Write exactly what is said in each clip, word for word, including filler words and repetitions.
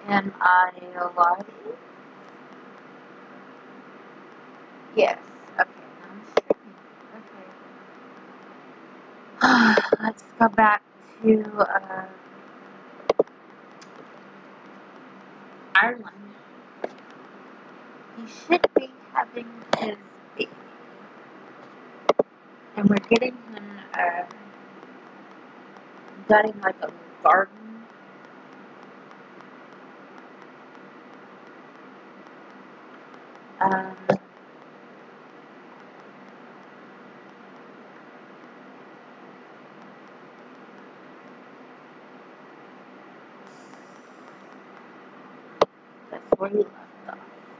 Am I alive? Yes. Okay, I'm streaming. Okay. Let's go back to uh, Ireland. He should be having his baby. And we're getting him, uh, getting like a garden. Um, that's where he left off.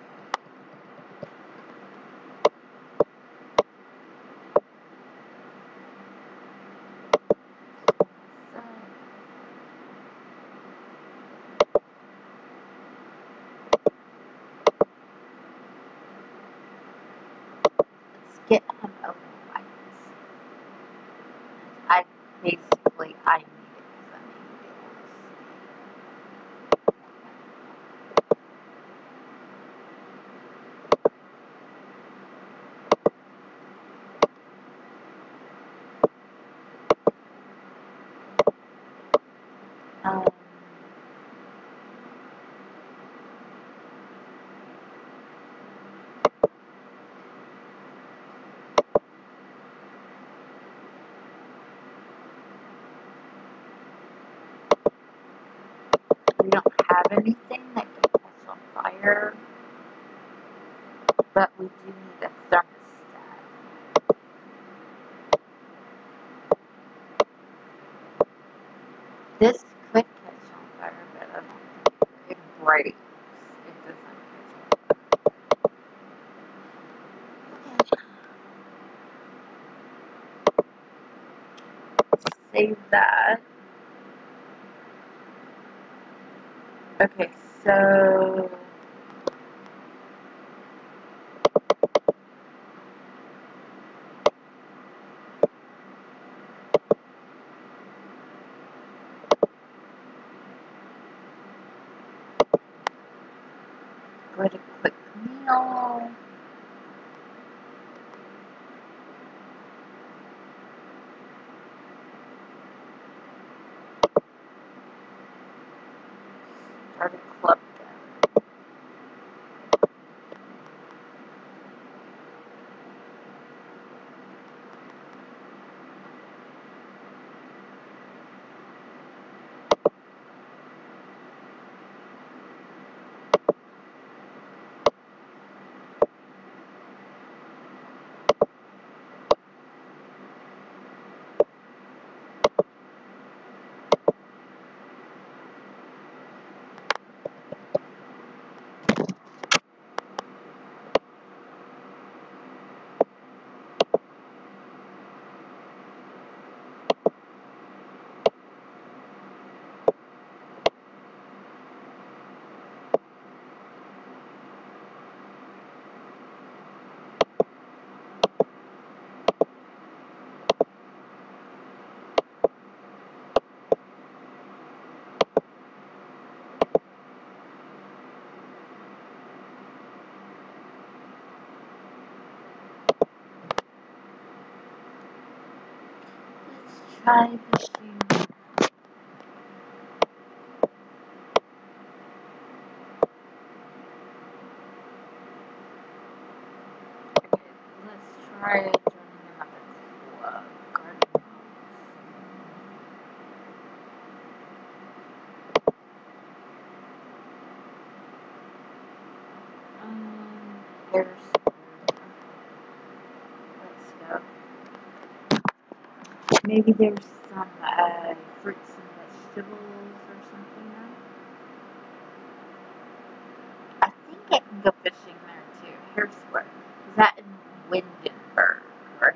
Let's get him a light. I basically, I need it because I need to be able to see. Um, we don't have anything that can catch on fire, but we do need a thermostat. This could catch on fire, but I don't think it breaks. It doesn't catch on fire. Okay. Save that. Okay, so go to quick meal. Start a club gathering. Let's try fishing. Okay, let's try joining another club. Garden clubs. Um, there's. Let's go. Maybe there's some uh, fruits and vegetables or something there. I think I can go fishing there too. Here's where. Is that in Windenburg, right?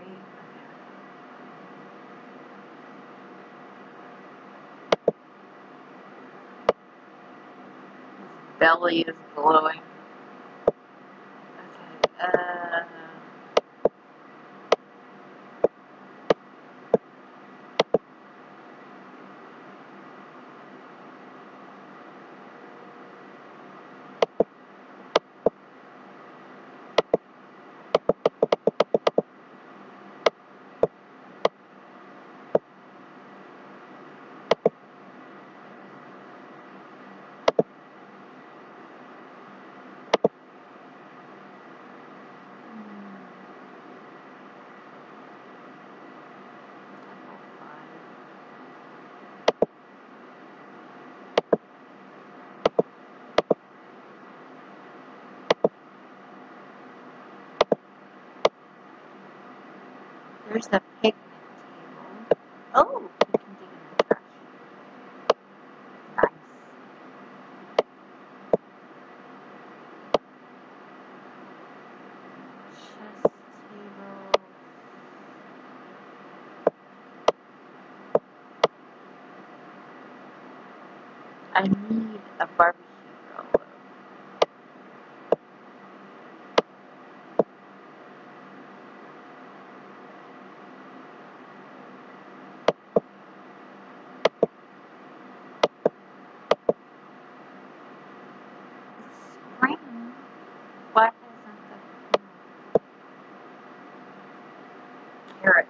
His belly is glowing. Okay, uh. There's a picnic table. Oh, we can dig in the trash. Nice. Chess table. I need a barbecue grill. Spring. Why hasn't the carrots?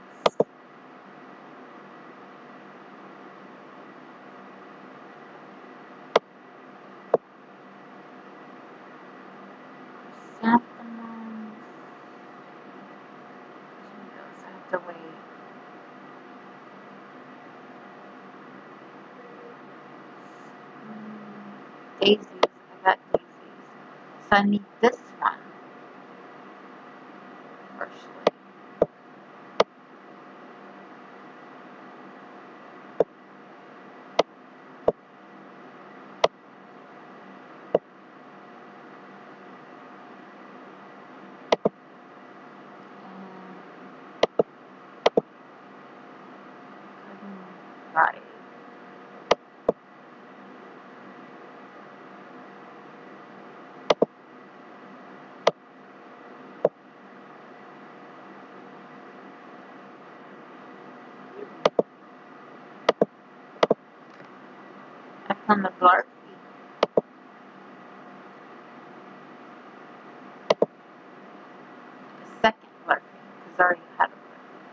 Chrysanthemums. Tomatoes. I have to wait. Mm, daisies. I got daisies. So I need this one. Partially. Right. I found the blarky. The second blarky, because I already had a blarky.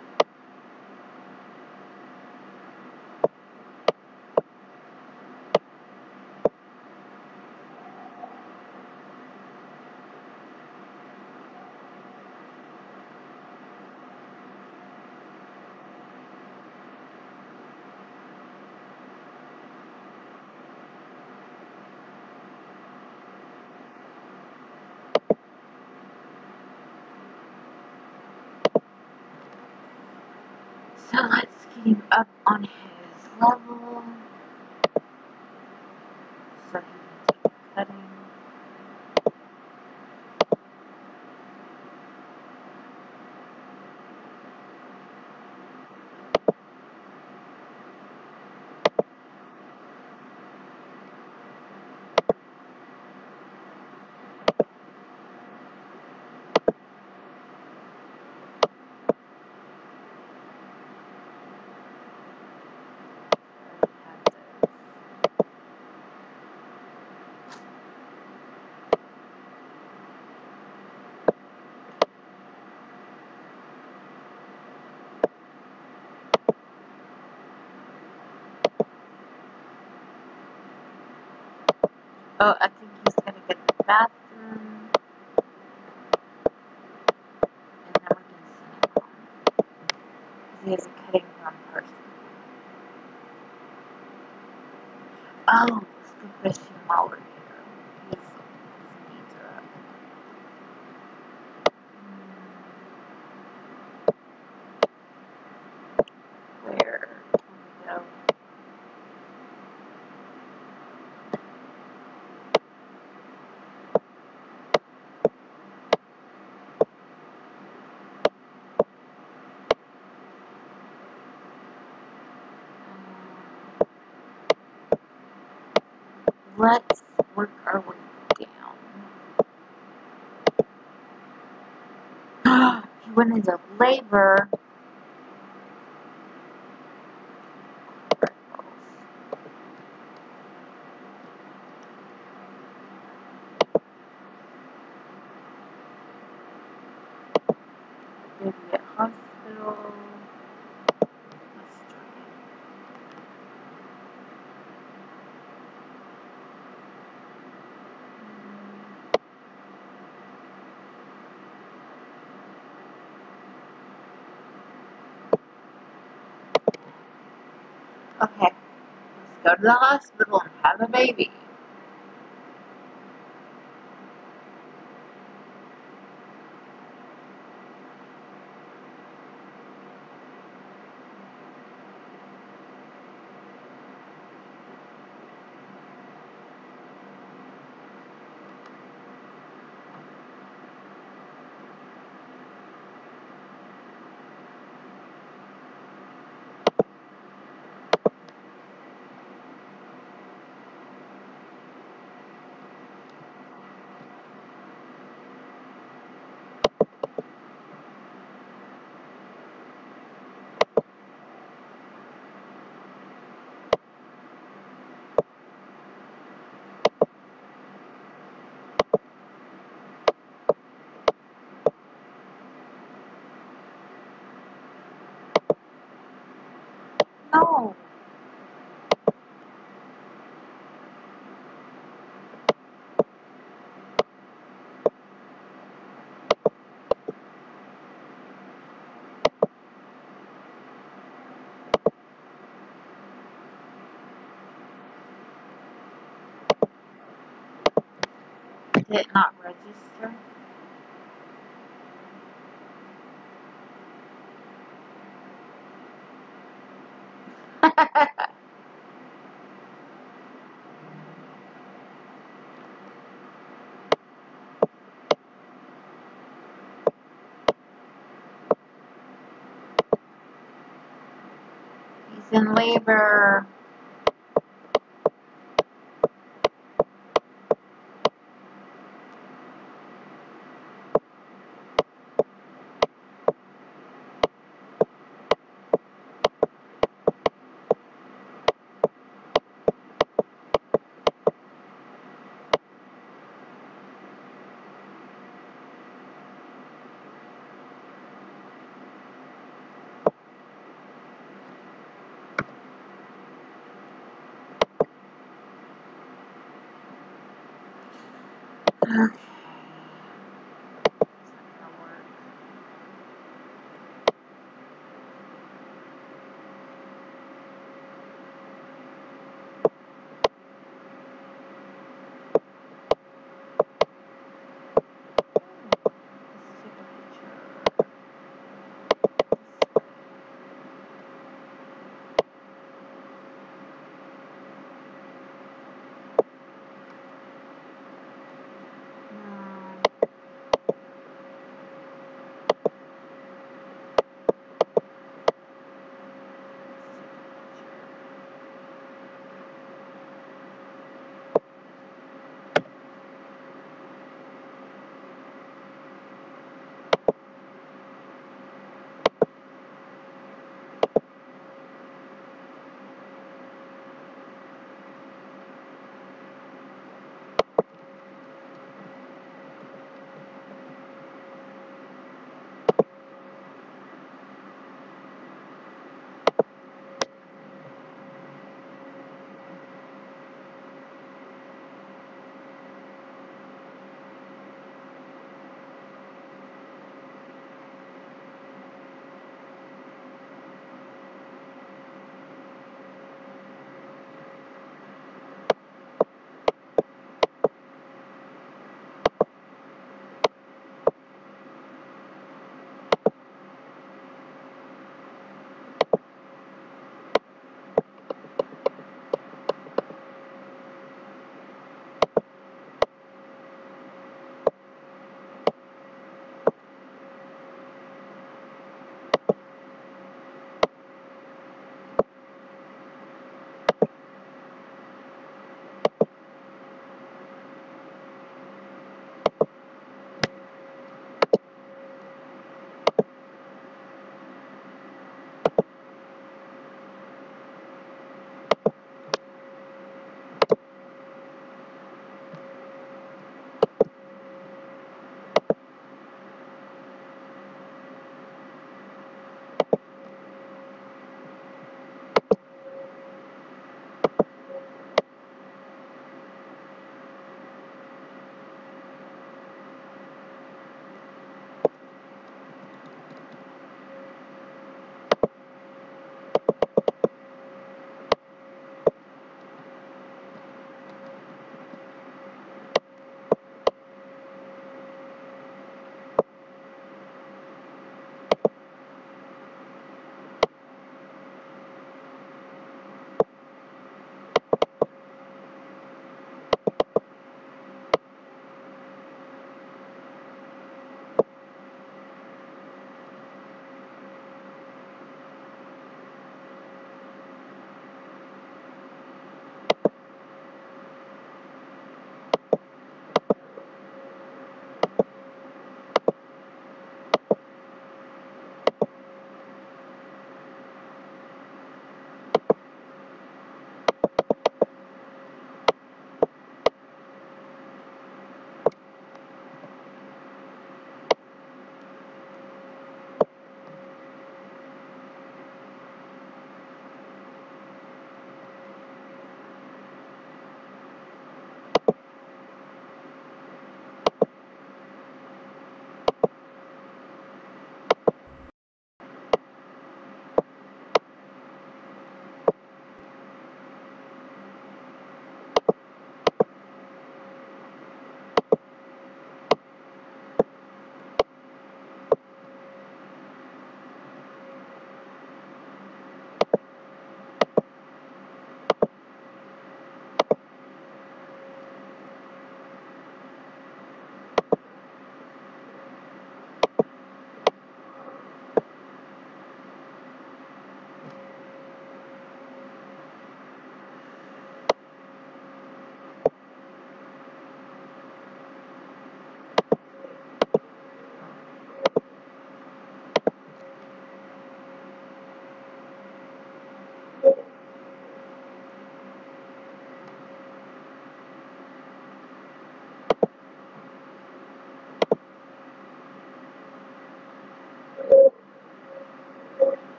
So let's get him up on his level. So he can take cutting. Oh, I think he's gonna get the bathroom, and then we can send him home. Because he has a cutting from person. Oh, let's go fishing while we're here. His, his needs are up. Where can we go? Let's work our way down. He went into labor. Maybe at hospital. Let's try it. Okay, let's go to the hospital and have a baby. No. Did it not register? He's in labor. Okay.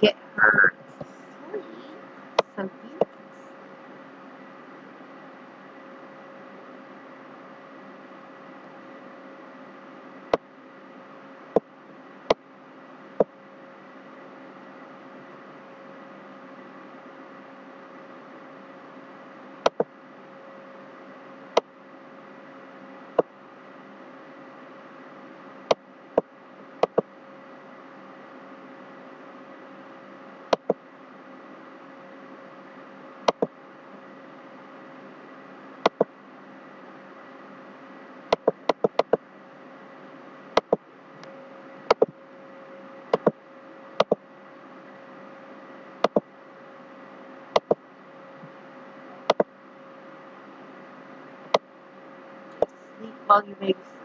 get her sleep so you can sleep. Sleep while your baby sleeps.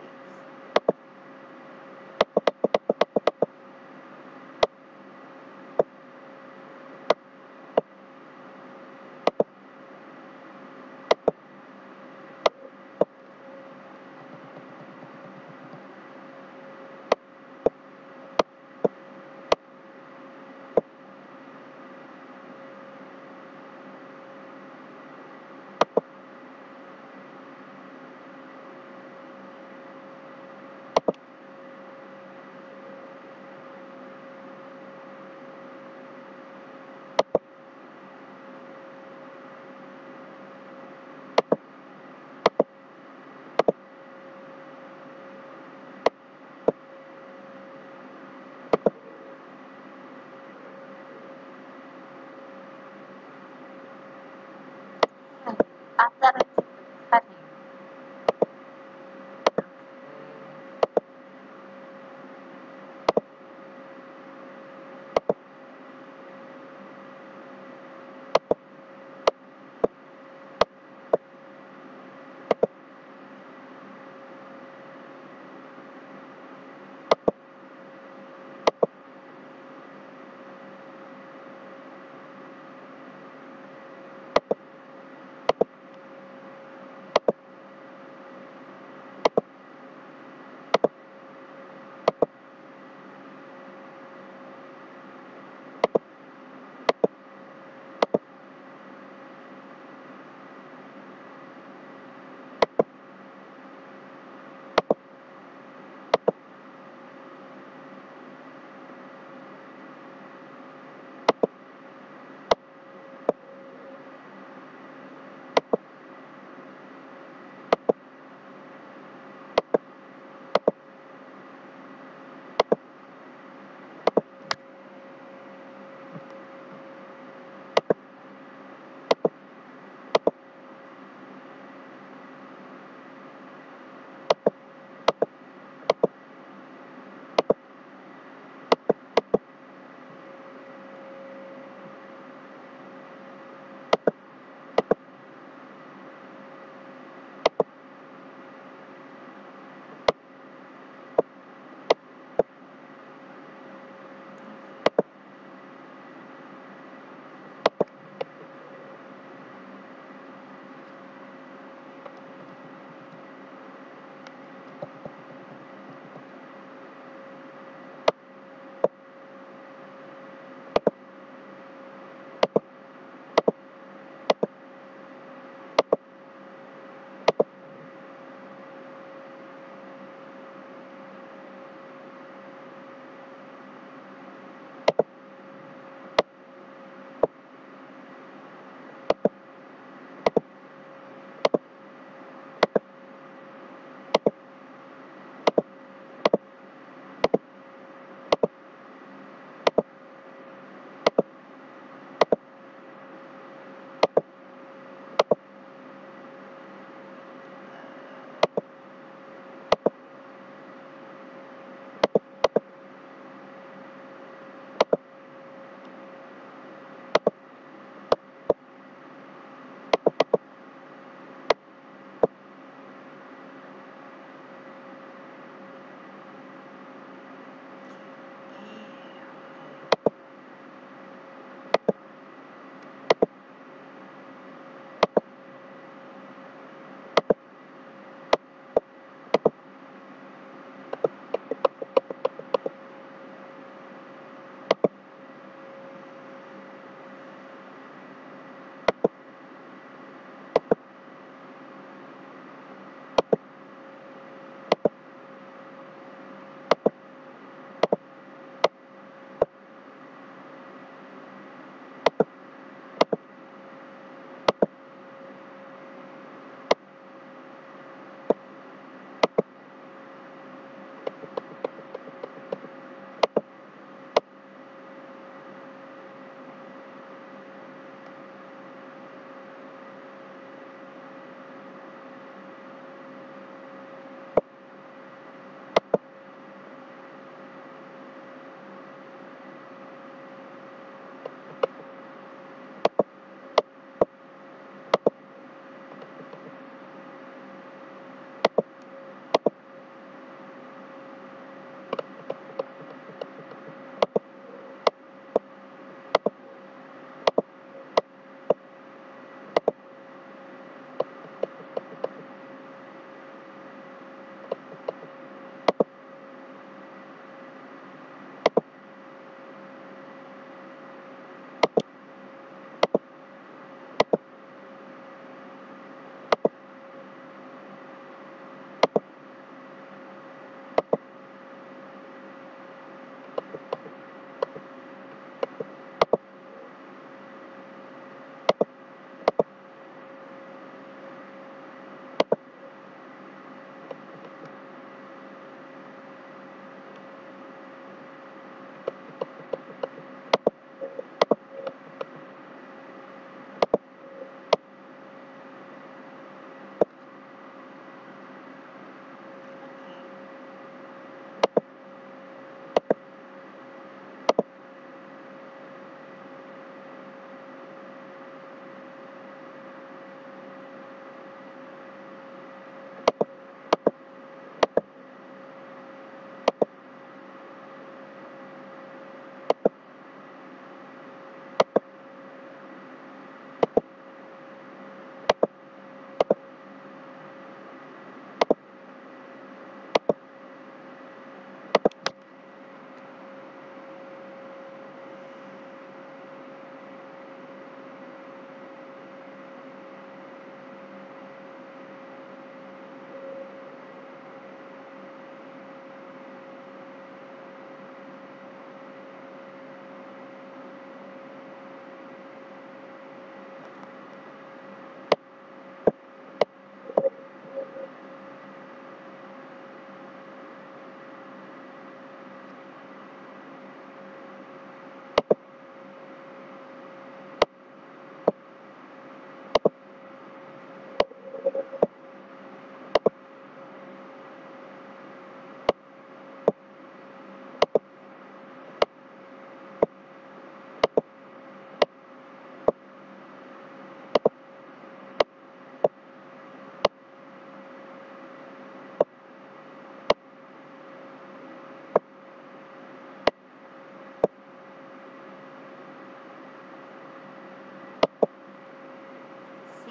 I thought I took the cutting.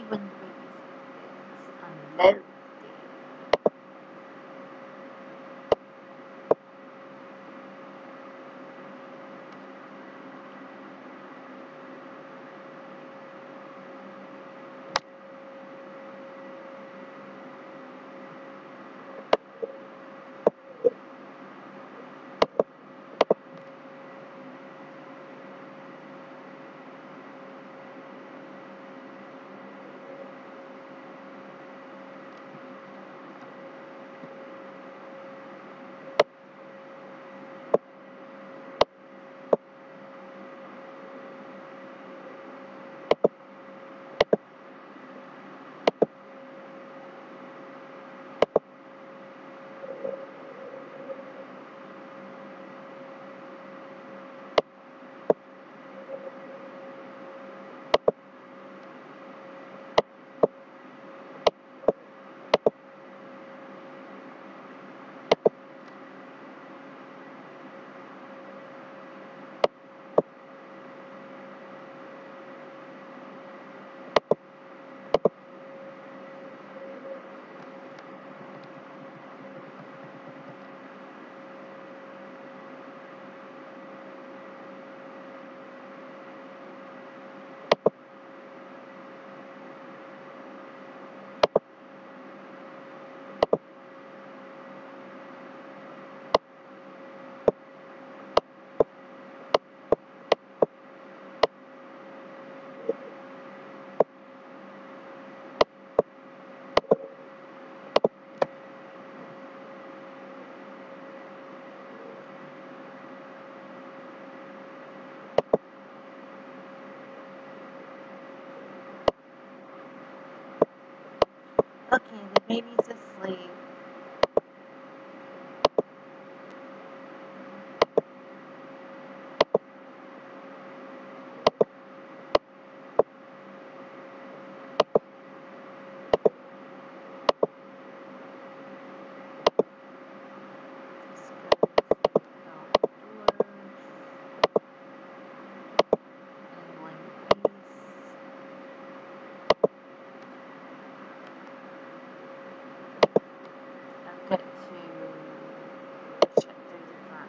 when the baby's unloaded. Okay, the baby's asleep. Get to check through the front.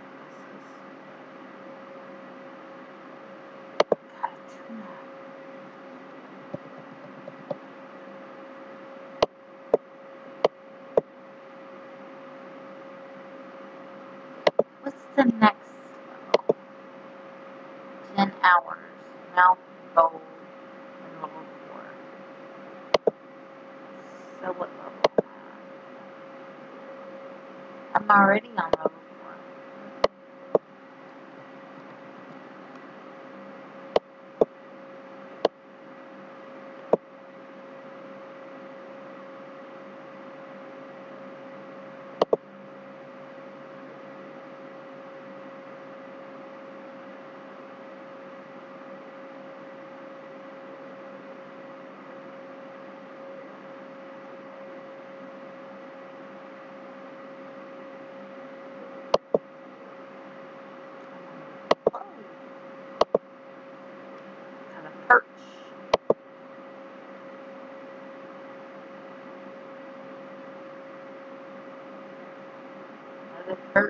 What's the next level? Ten hours. Mouth, bowl, and level four. So what level am I? I'm already on level four. Kind of perch. Another perch.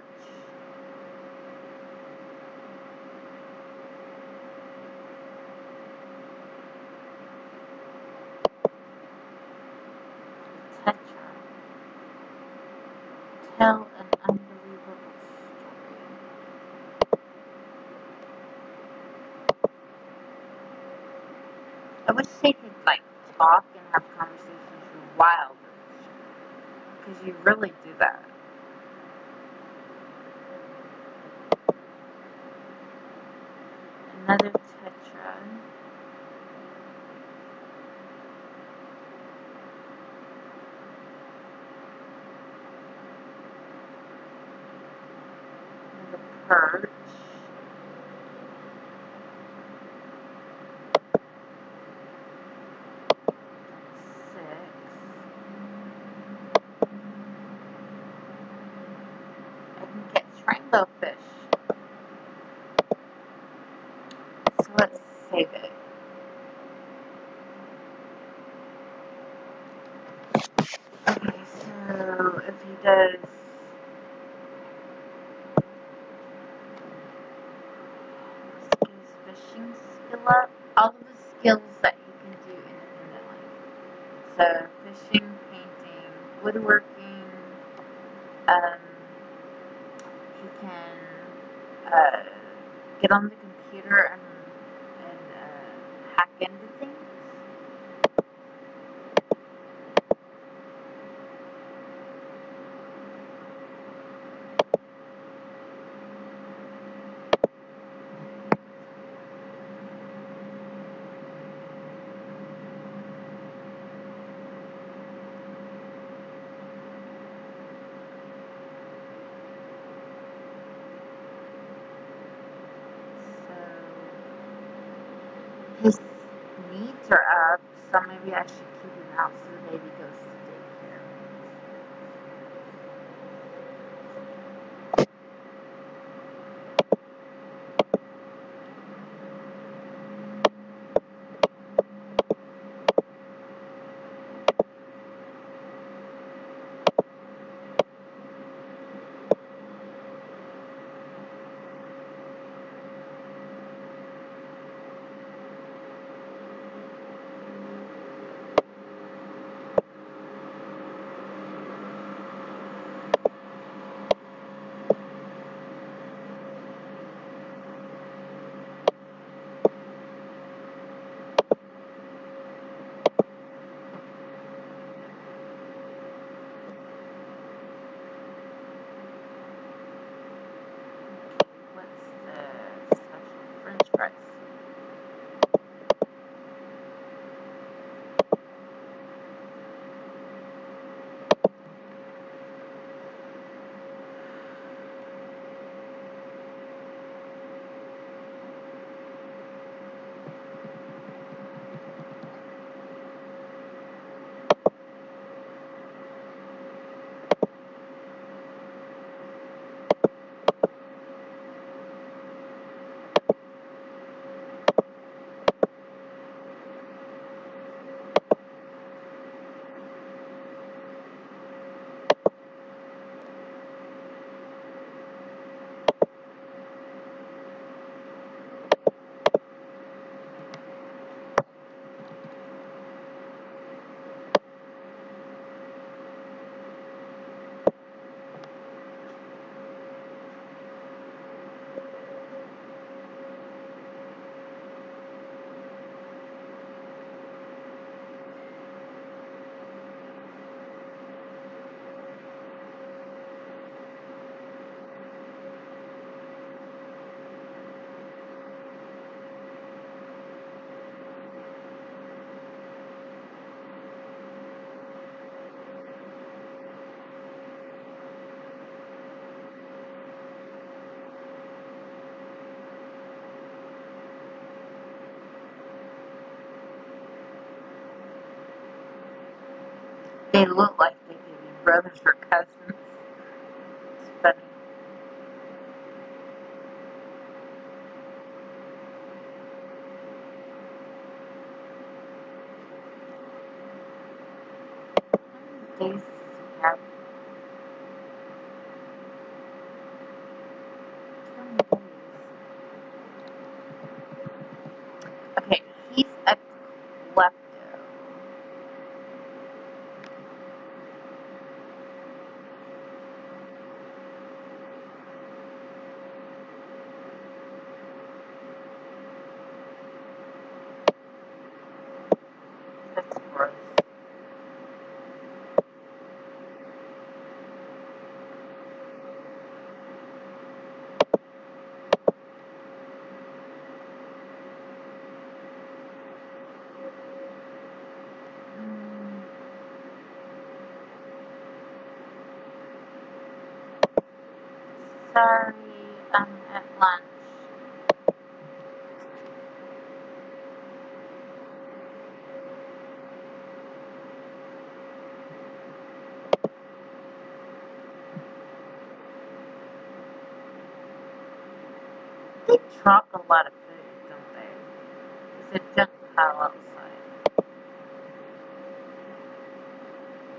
Tetra. Tell an unbelievable story. I wish they could, like, talk and have conversations with wild birds. Because you really do that. Another tetra. Another perch. Six. I can catch rainbow fish. So let's save it. Okay, so if he does his fishing skill up, all of the skills that he can do independently. So fishing, painting, woodworking, um, he can uh, get on the computer and, and uh, hack into things. His needs are up, so maybe I should keep him out so the baby goes to daycare. What's the special French fries? They look like they could be brothers or cousins. It's funny. How many days does he have? twenty days. Okay, he's a klepto. That's gross. Mm, sorry, I'm at lunch. They drop a lot of food, don't they? It's a junk pile outside.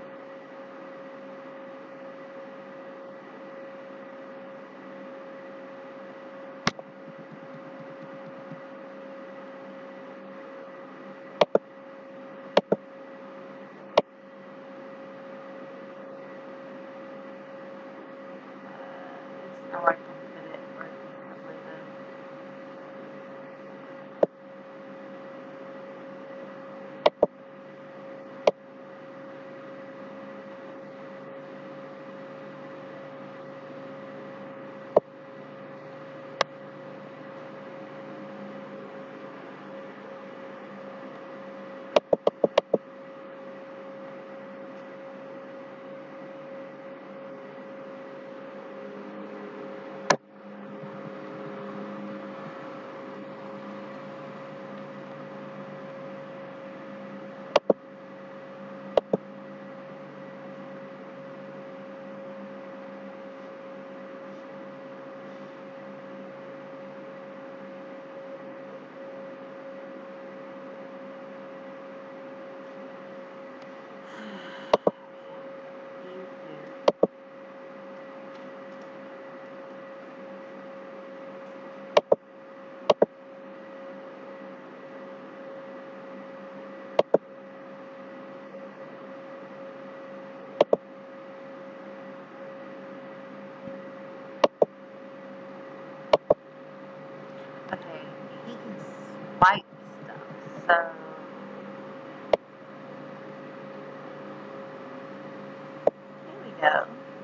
Okay, he can swipe stuff, so here we go.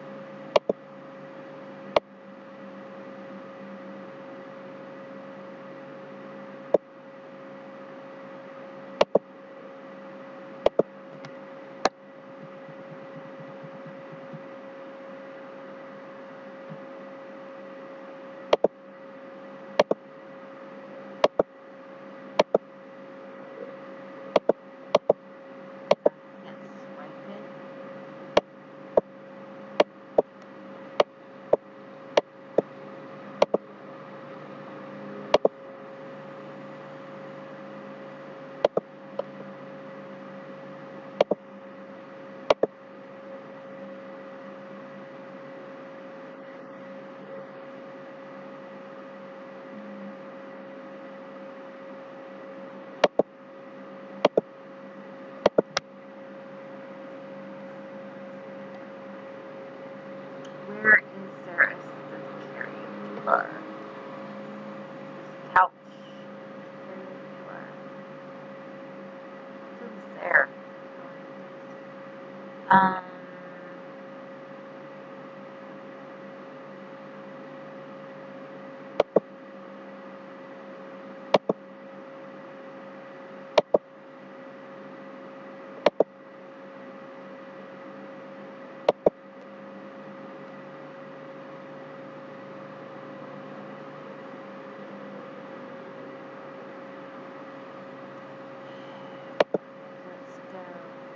Where is there a karaoke bar? Couch karaoke bar. Who's there? Um, let's go.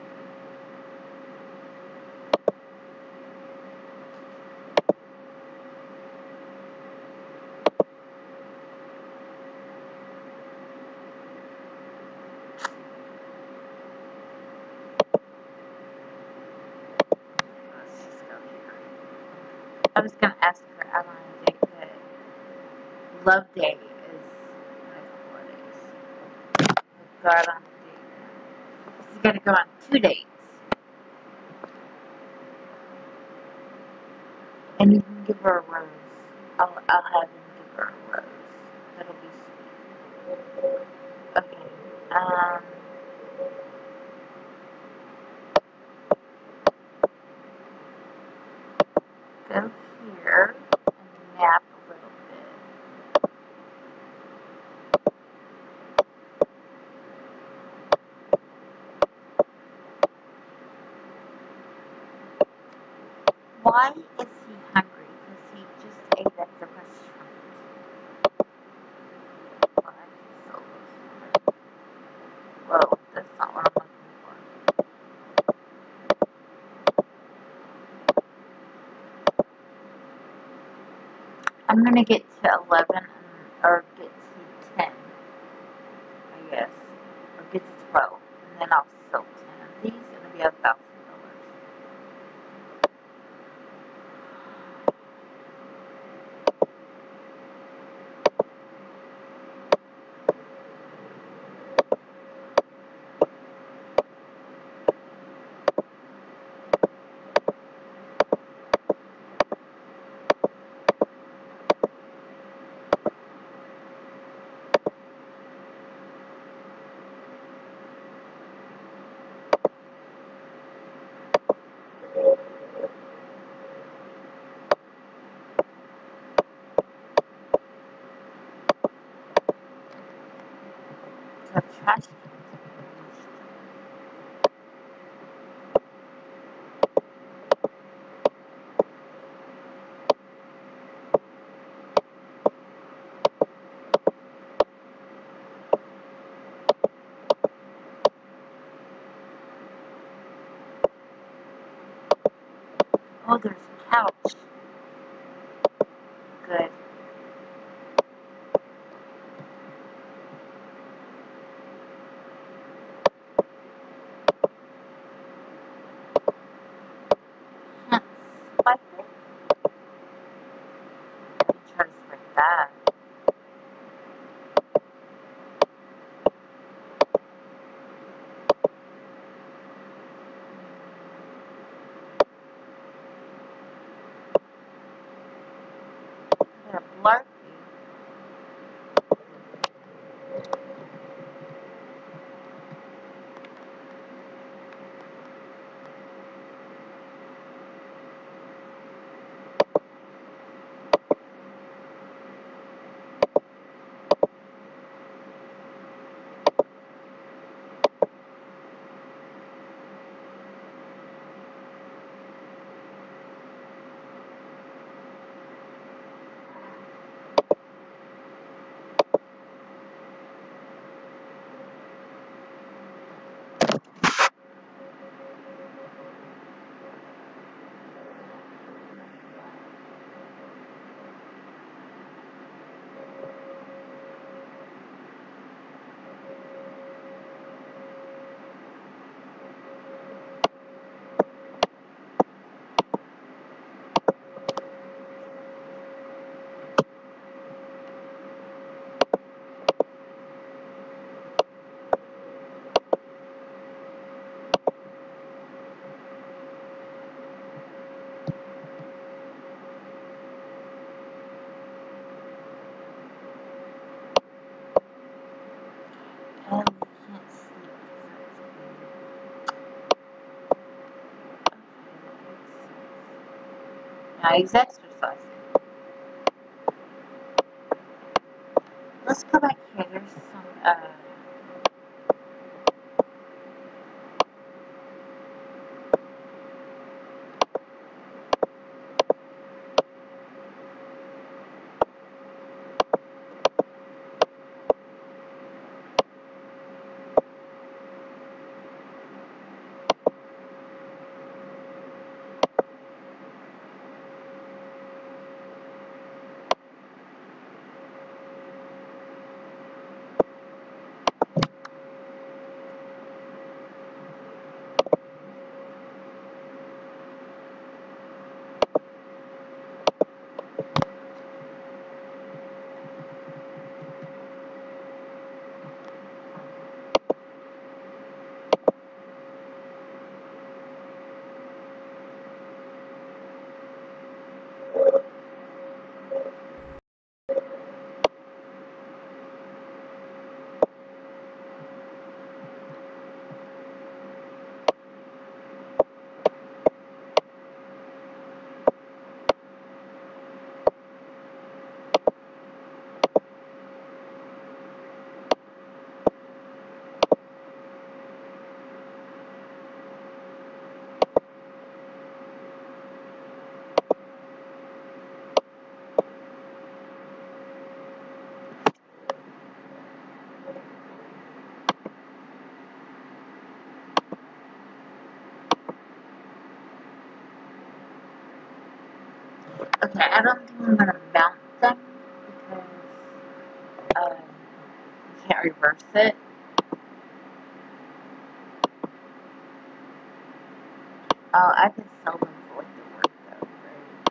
Let's just go here. I was gonna ask her out on a date, but Love Day is in a couple of days. We'll go out on a date. She's gonna go on two dates. And you can give her a rose. I'll, I'll have him give her a rose. That'll be sweet. Okay. Um, go here and nap a little bit. Why is he hungry? Because he just ate at the restaurant. Well, that's so good. Whoa, that's not what I'm looking for. I'm gonna get to eleven, or get to ten, I guess. Or get to twelve, and then I'll sell ten of these, and it'll be a thousand dollars. The trash can. Oh, there's a couch. Good. Can't swipe it. I can try to swipe that. Now he's exercising. Let's go back here. There's some, uh, okay, I don't think I'm gonna mount them because, um, you can't reverse it. Oh, I could sell them for what they're worth though, right?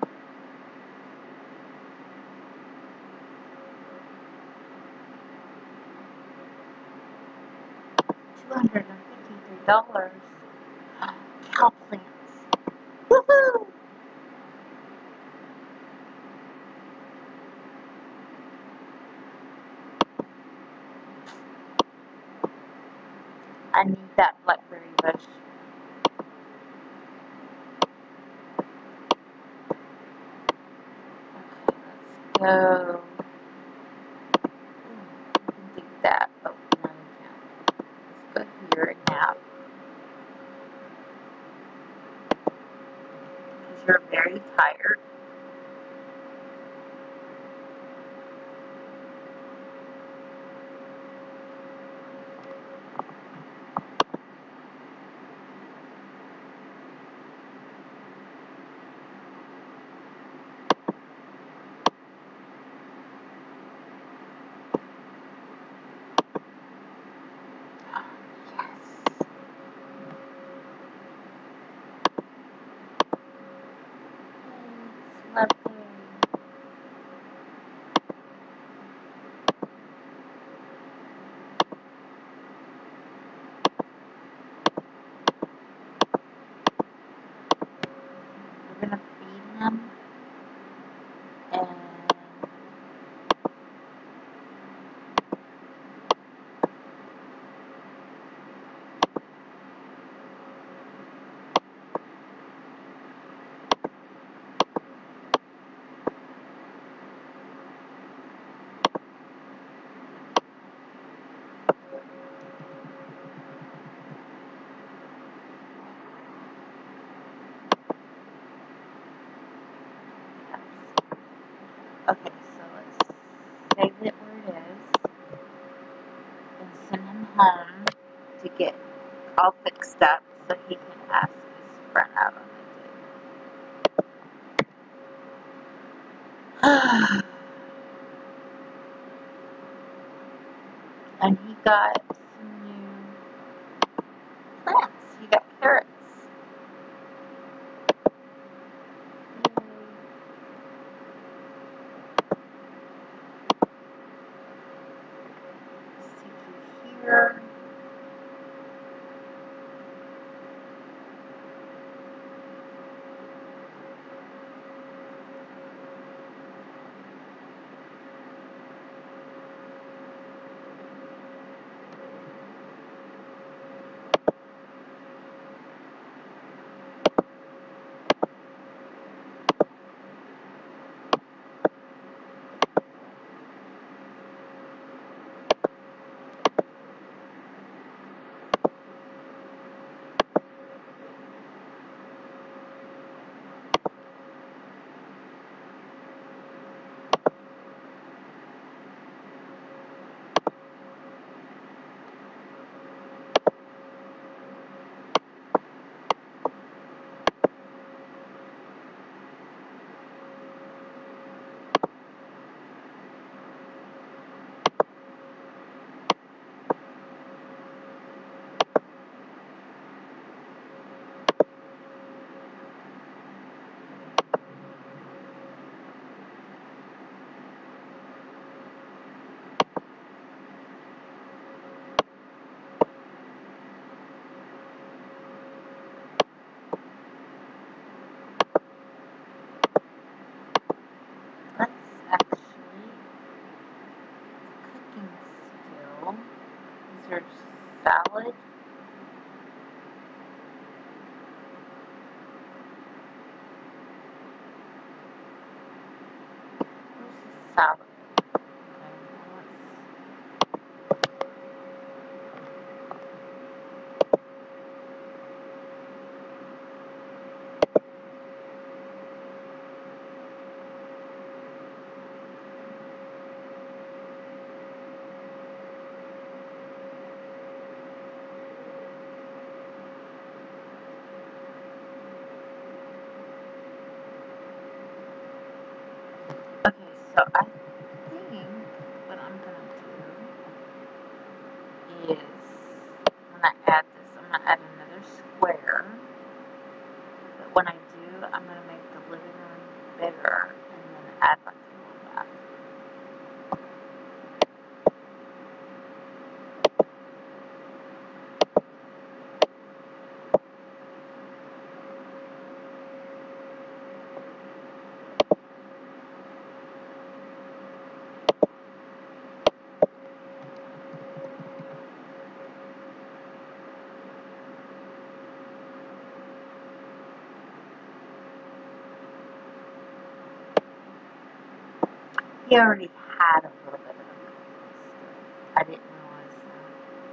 two hundred fifty-three dollars. Cow plants. Woohoo! I need that blackberry bush. Okay, let's go. You can do that, but no, you can't. Let's go here and nap. Because you're very tired. Lovely. We're gonna feed him and okay, so let's save it where it is and send him home to get all fixed up so he can ask his friend out on the date. And he got some new plants. He got carrots. See here. salad. Okay, so I think what I'm gonna do is when I add this, I'm gonna add another square. But when I do, I'm gonna make the living room bigger and then add like a little bathroom. He already had a little bit of a I didn't realize that.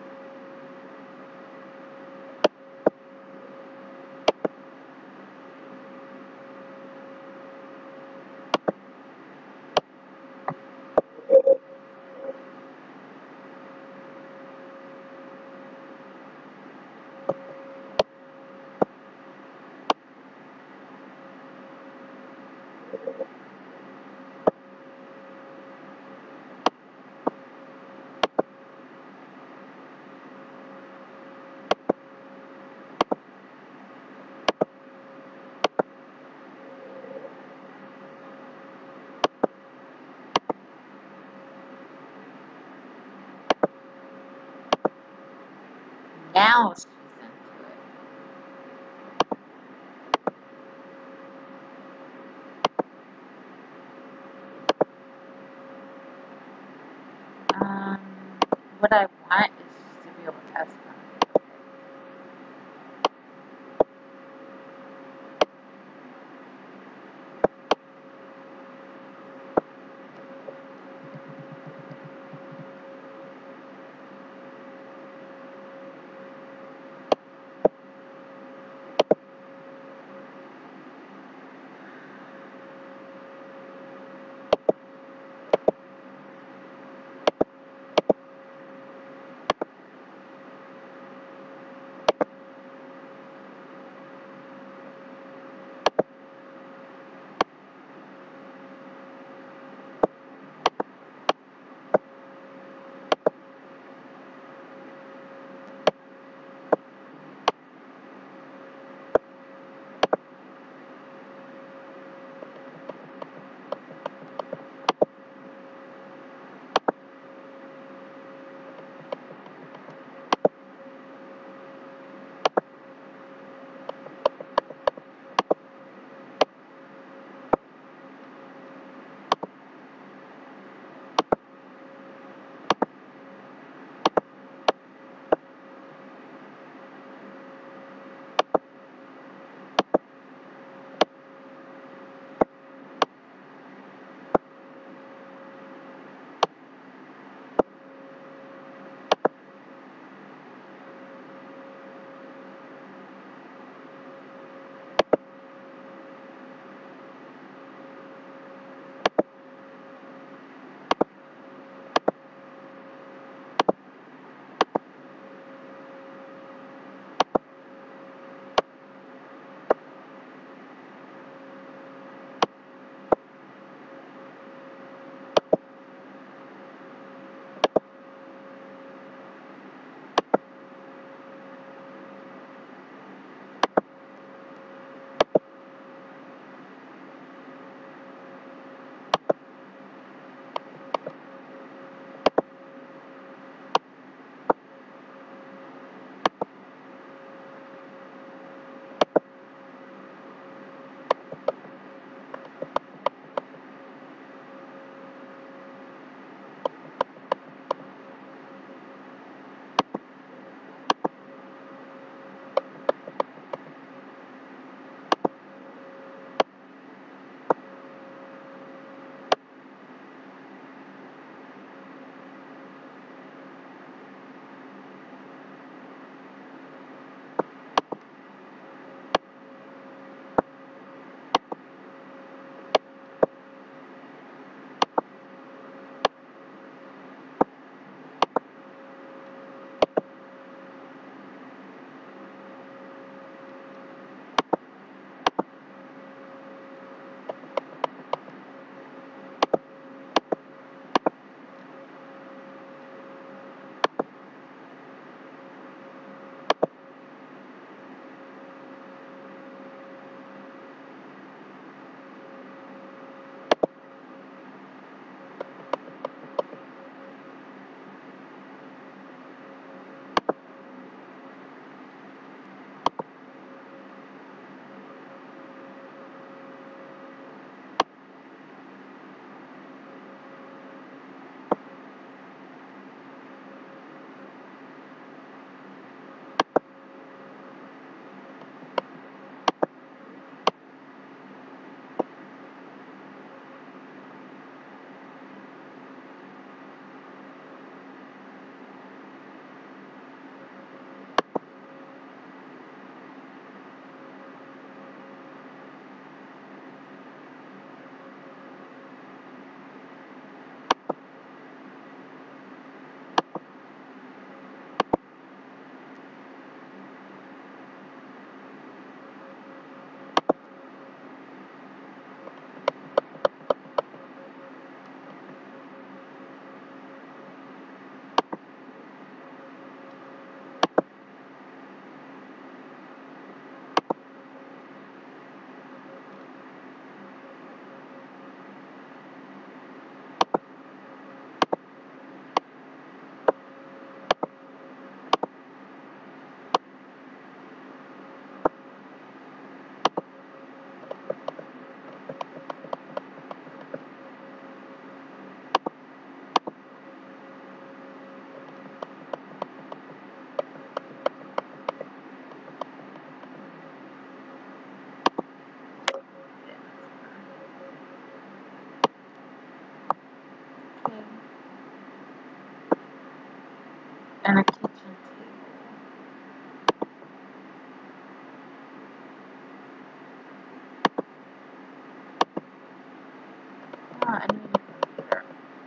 Now she's into it. Um, what I want is just to be able to test them. I need a computer.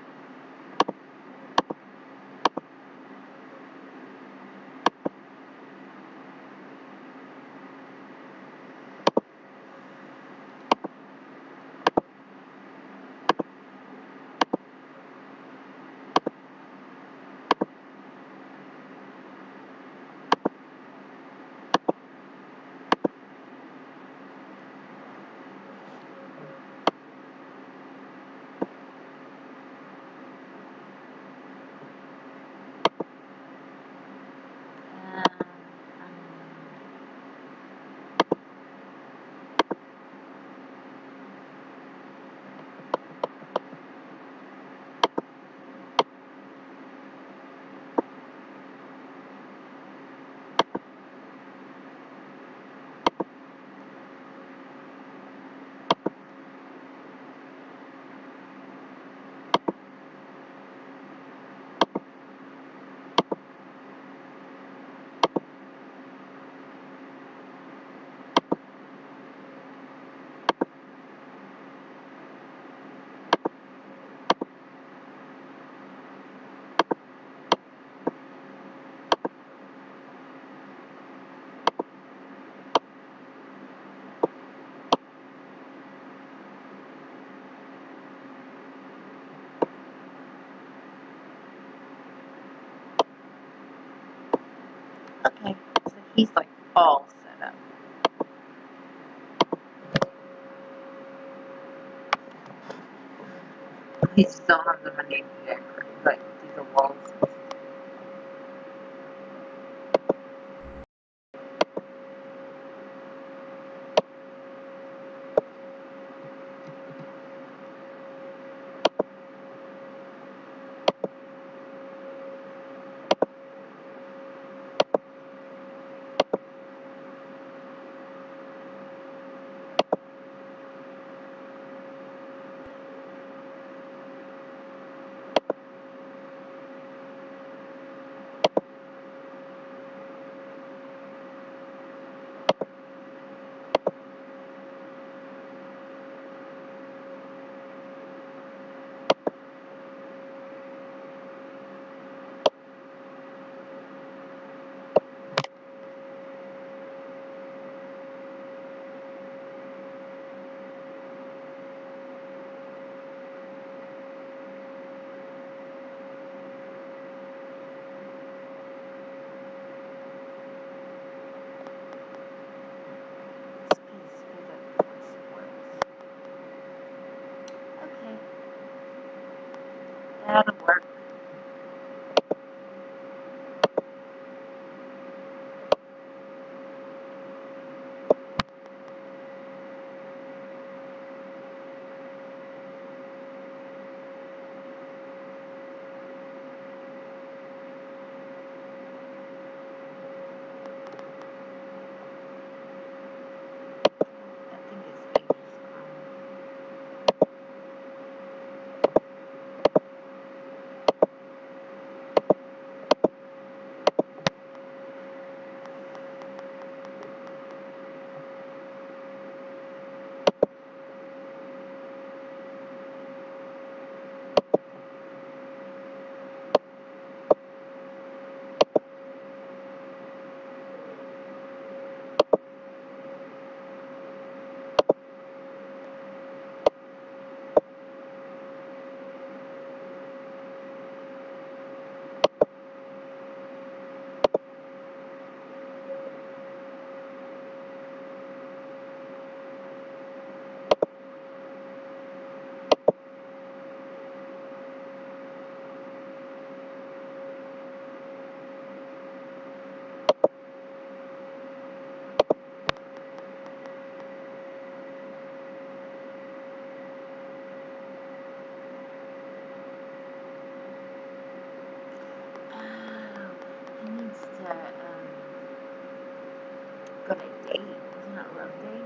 Okay, so he's like all set up. He still has the money to decorate, like do the walls. Okay, that'll work. I think his baby's crying. Oh, he needs to um, go to a date. Isn't it love day?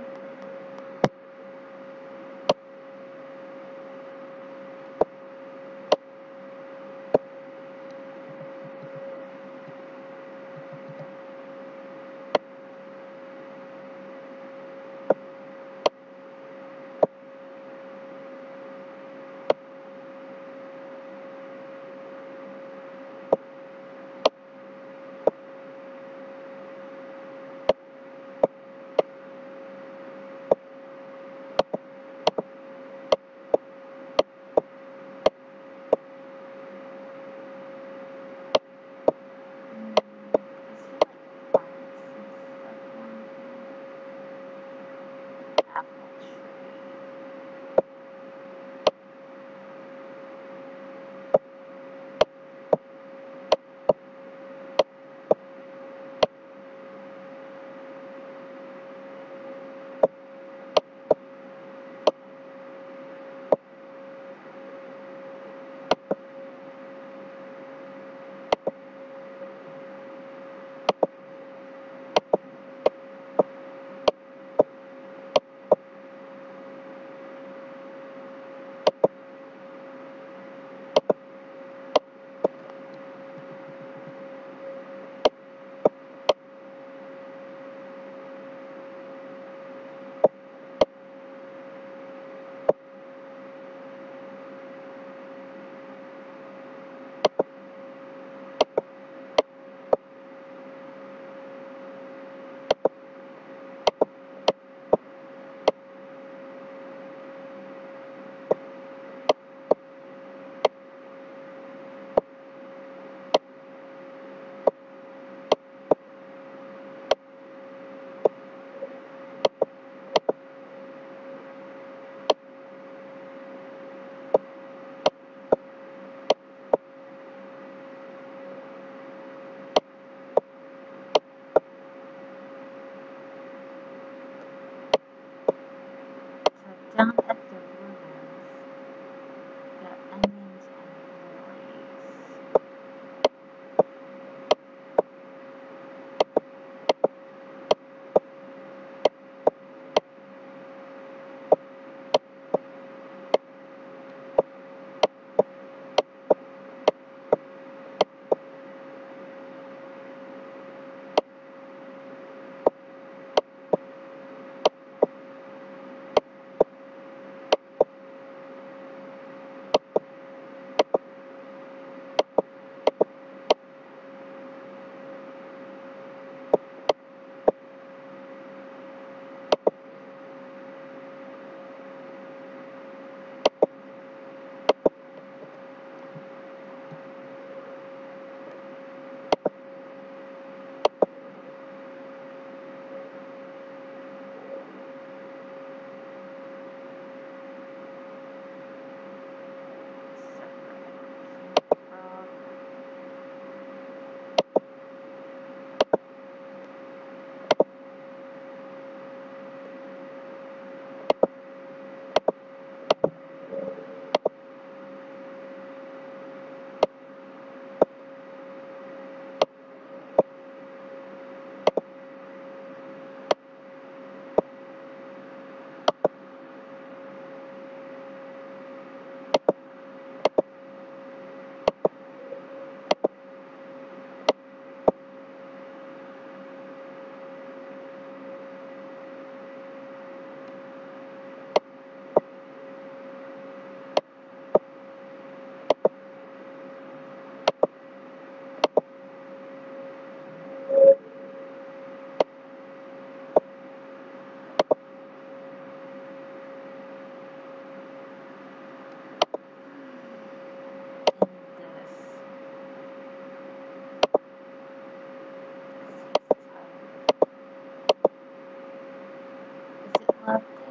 Love day.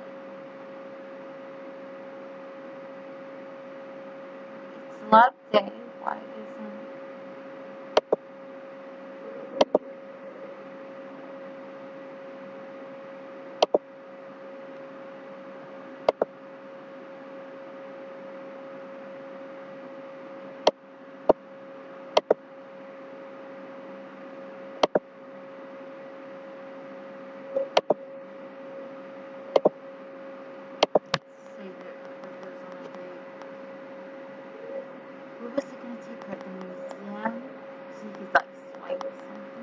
It's love day. Why isn't say that whoever goes on a date? What was he gonna take her to the museum? So he could like swipe or something?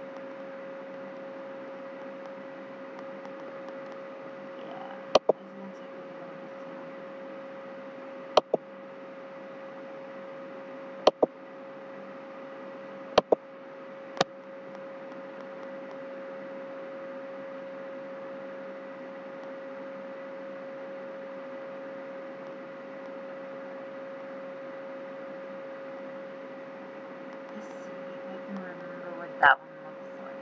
Yeah. I was gonna take her to the museum. Let's see if I can remember what that one looks like.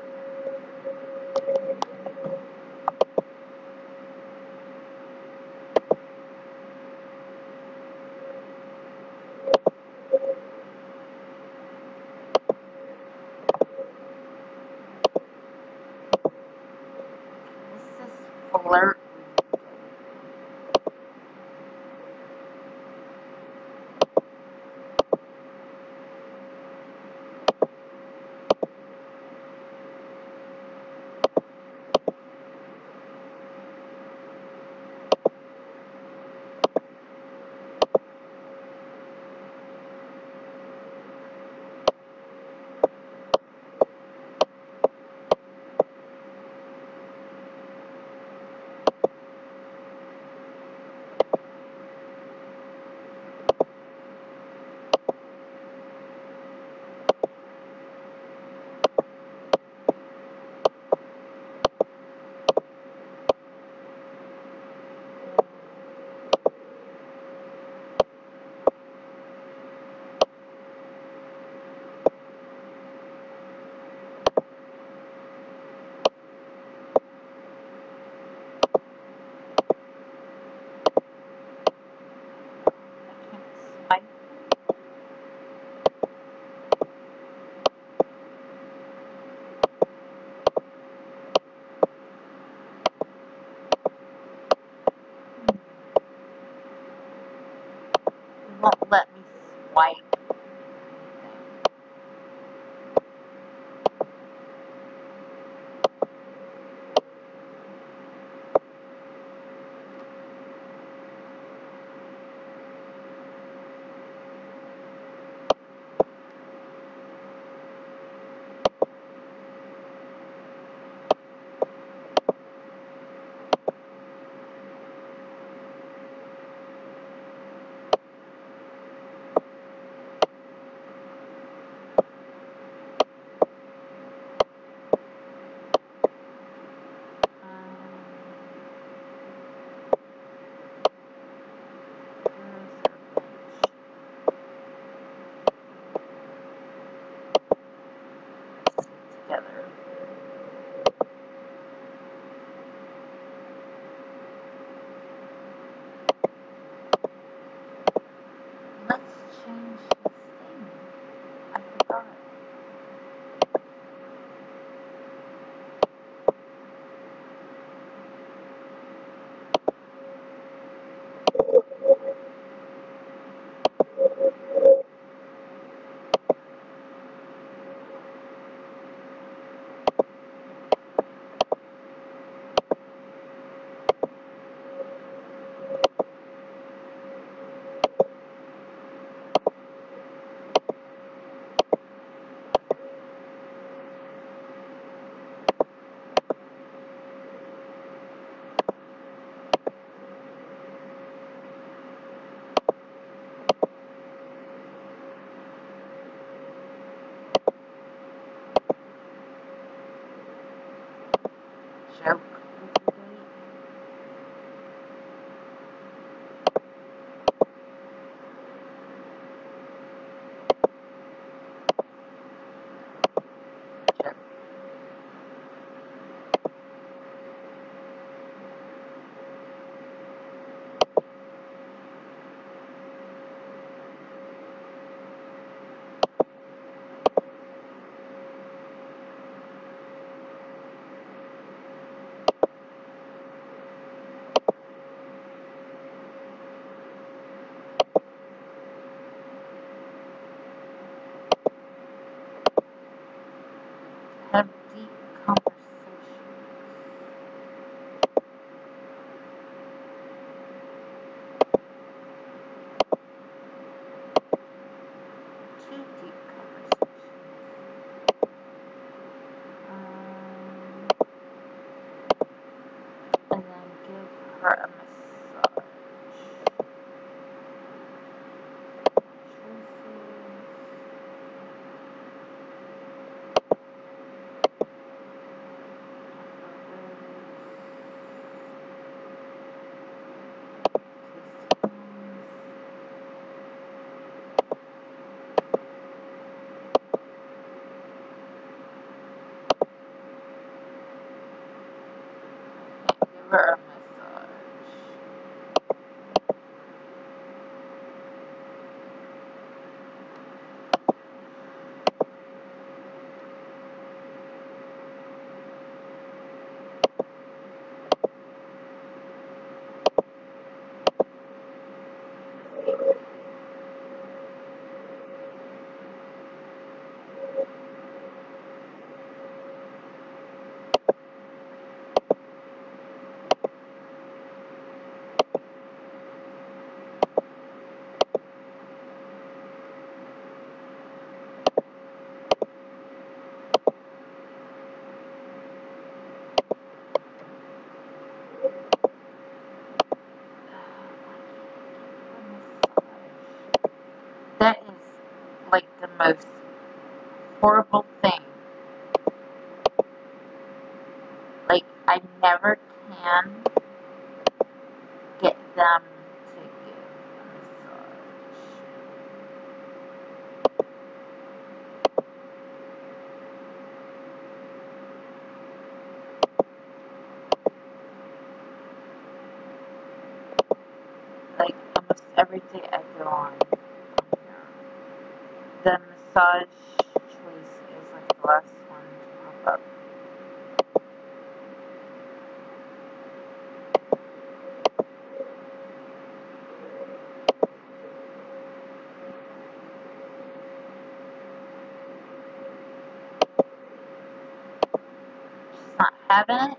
This says flirt. I It won't let me swipe anything. Together. Let's change this thing. I forgot. Joke with your date. Joke. for a massage. Give her a massage. That is like the most horrible thing. Like, I never can get them to give a massage. Like, almost every day I go on, the massage choice is like the last one to pop up. She's not having it.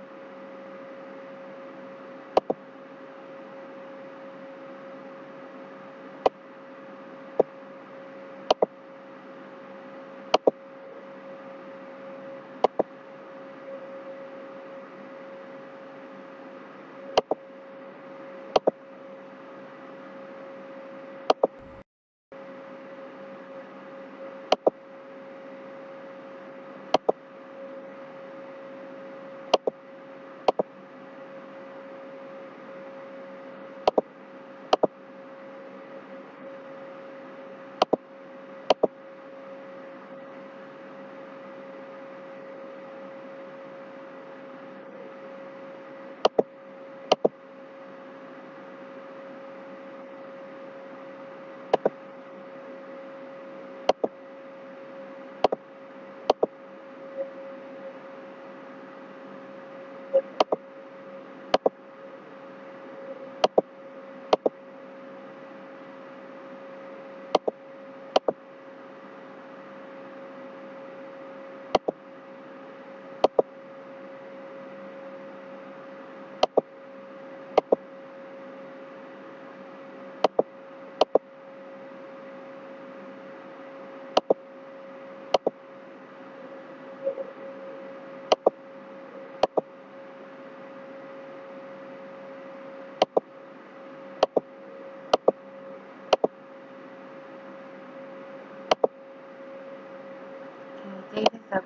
The date is over.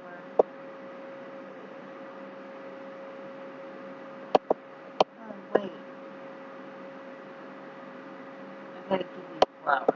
Oh, wait. I gotta give you flowers.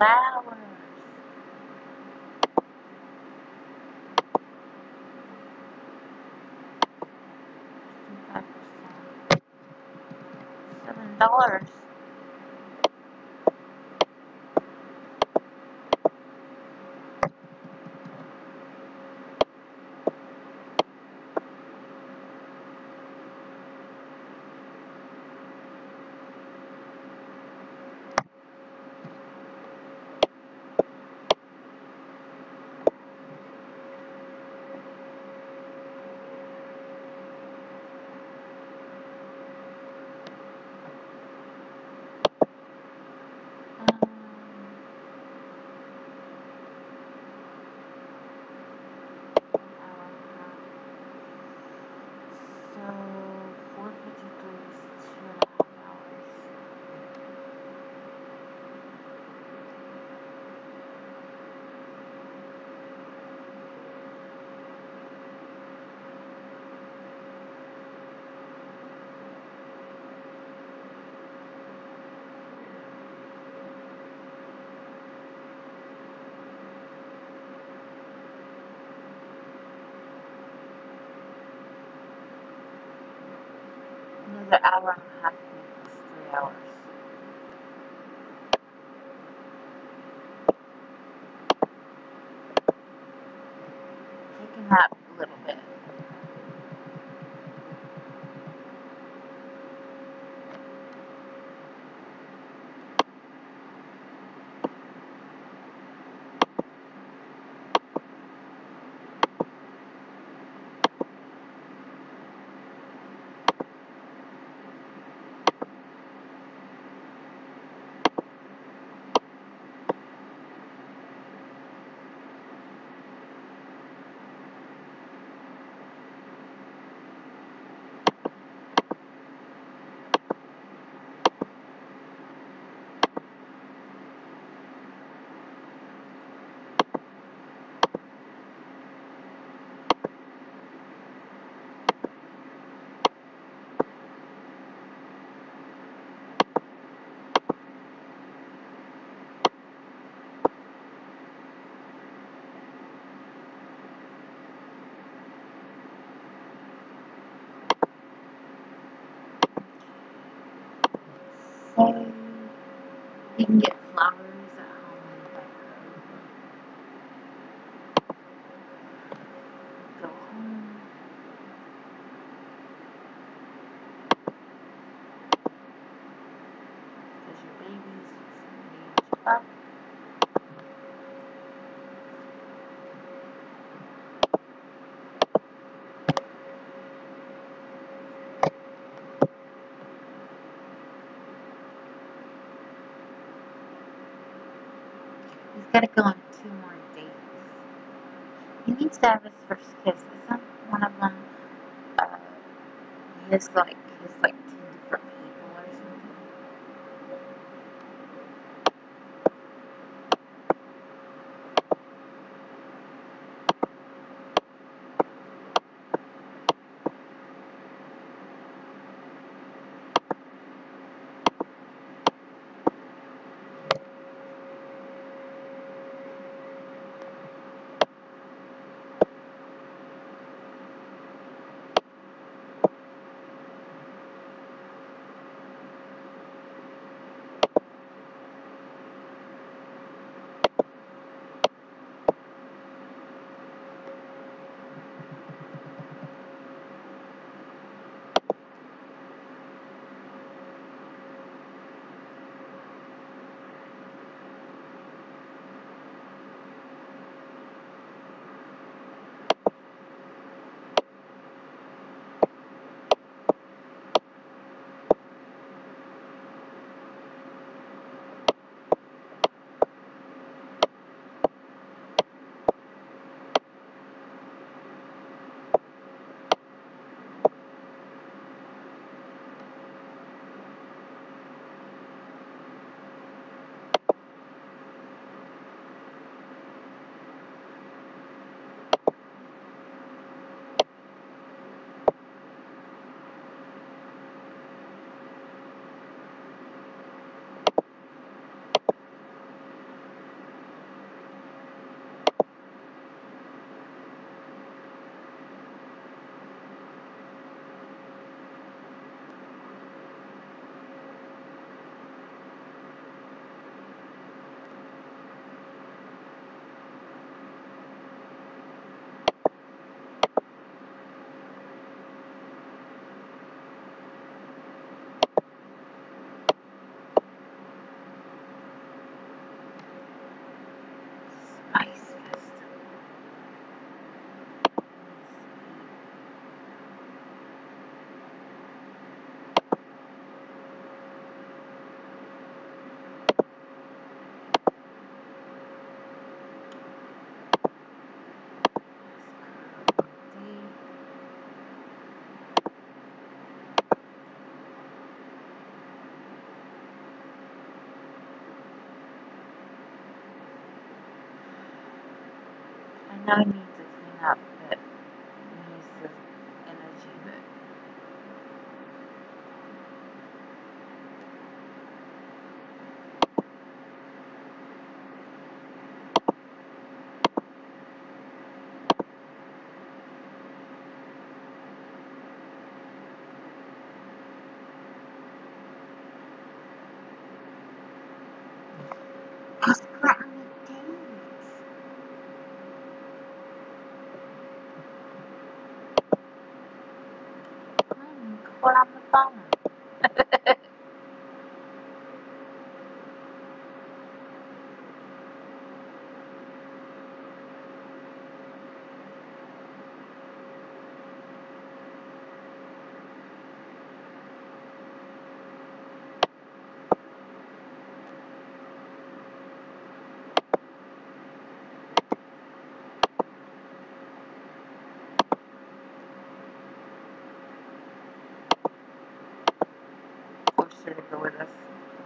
hours. Five percent. Seven dollars. Another hour and a half makes three hours. Take a nap a little bit. So you can get flowers at home, like go home, because your baby's age up. He's got to go on two more dates. He needs to have his first kiss. Isn't one of them, uh, his like, his like two different people or something? No need to clean up, but needs the energy, but ask what on the days. I'm caught on the phone. Force her to go with us.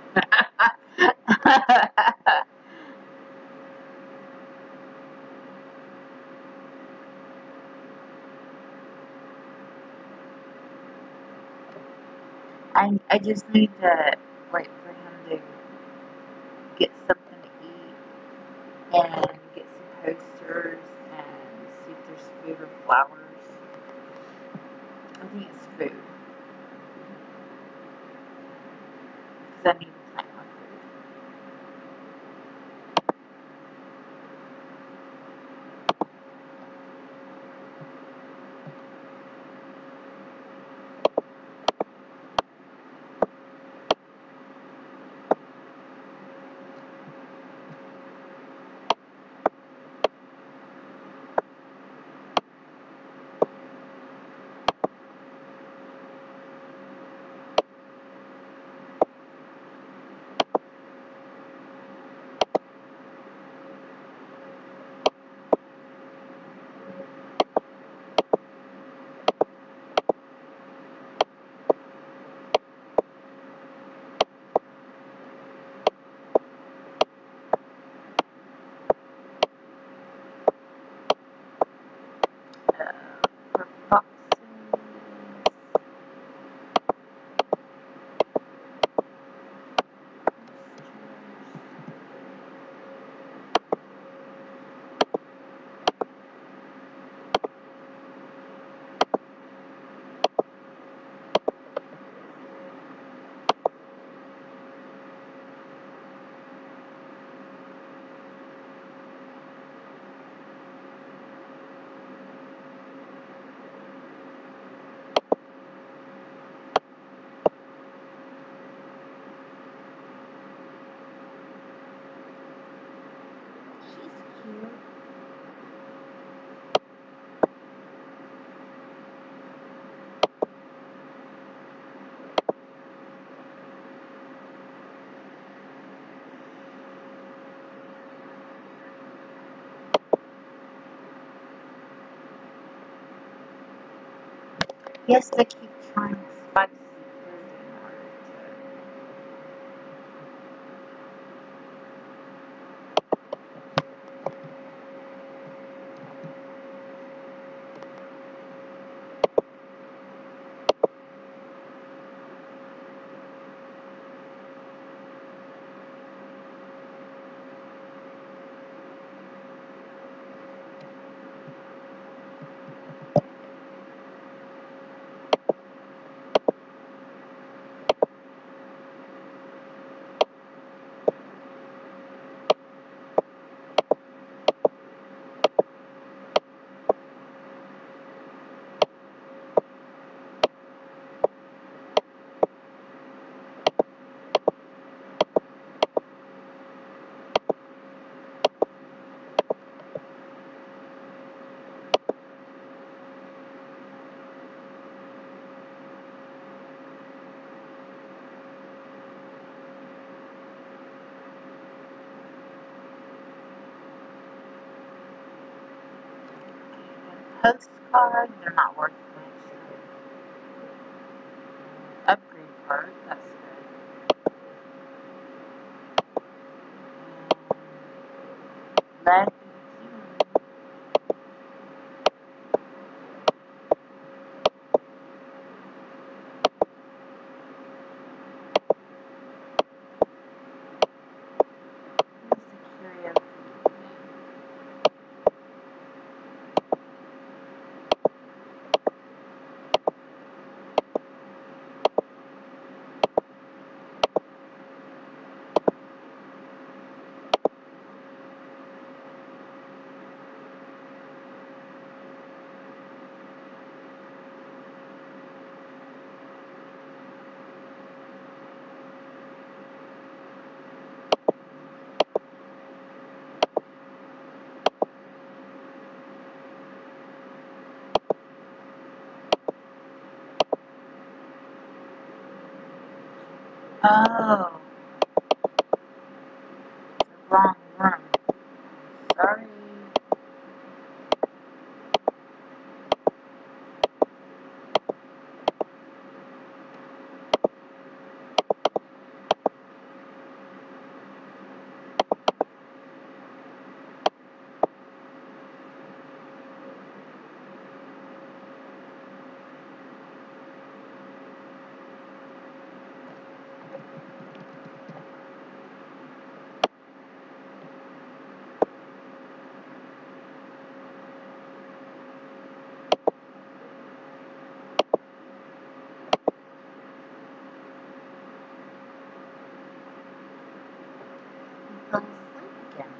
I, I just need to wait for him to get something to eat and get some posters and see if there's food or flowers. I think it's food. Because I need to plant my food. For boxes. She's cute. Yes, they keep trying spicy food in order to. Postcard, they're not worth much. Upgrade card, that's good. And lead Oh, the wrong room. Sorry. He fell asleep again.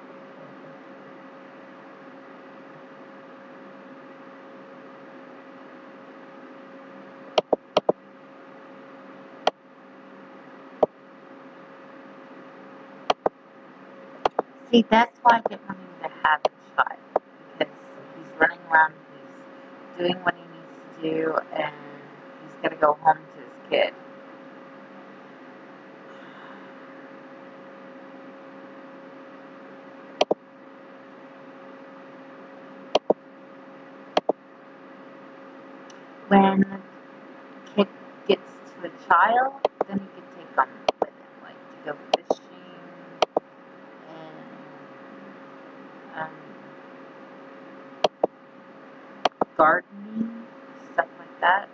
See, that's why I get him to have a child, because he's running around, he's doing what he needs to do, and he's gonna go home to his kid. When the kid gets to a child, then you can take them with him, like to go fishing and um, gardening, stuff like that.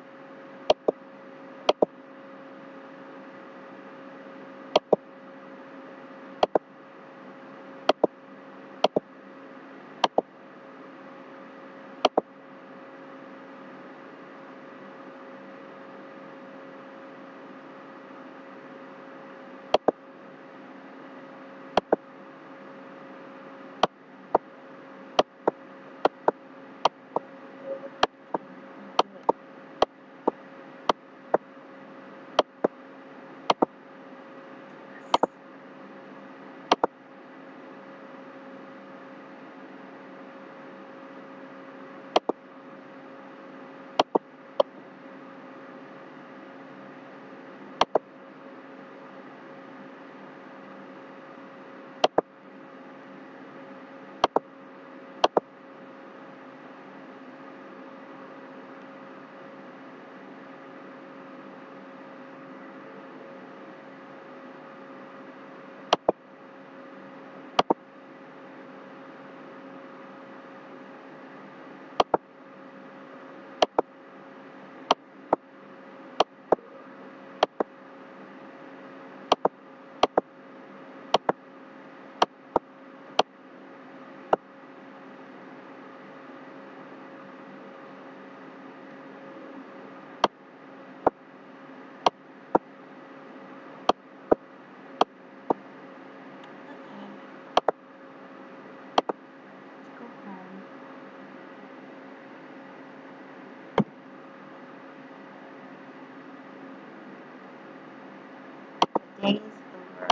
Day's over.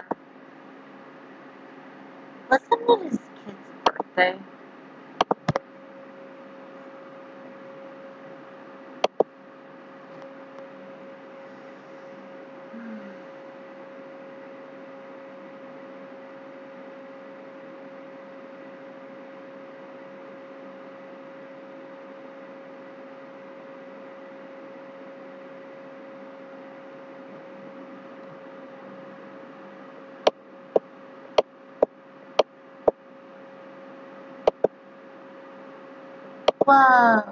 Wasn't it his kid's birthday? Whoa.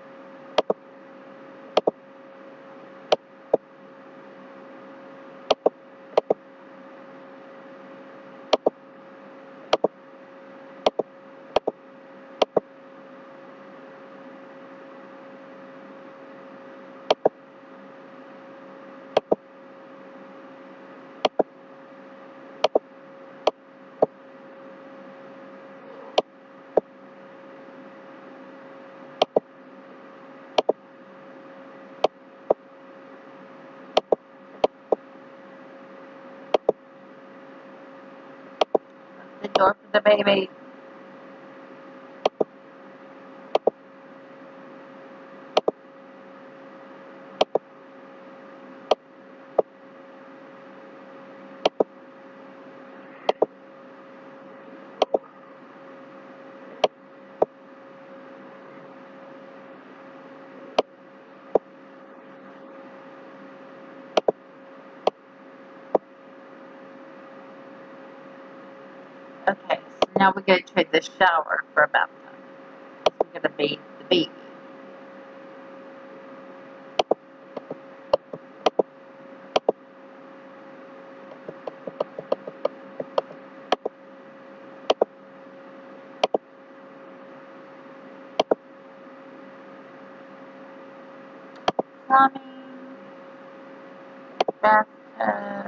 The door for the baby. Okay, so now we gotta trade the shower for a bathtub. We gotta bathe the baby. Plumbing, bathtub.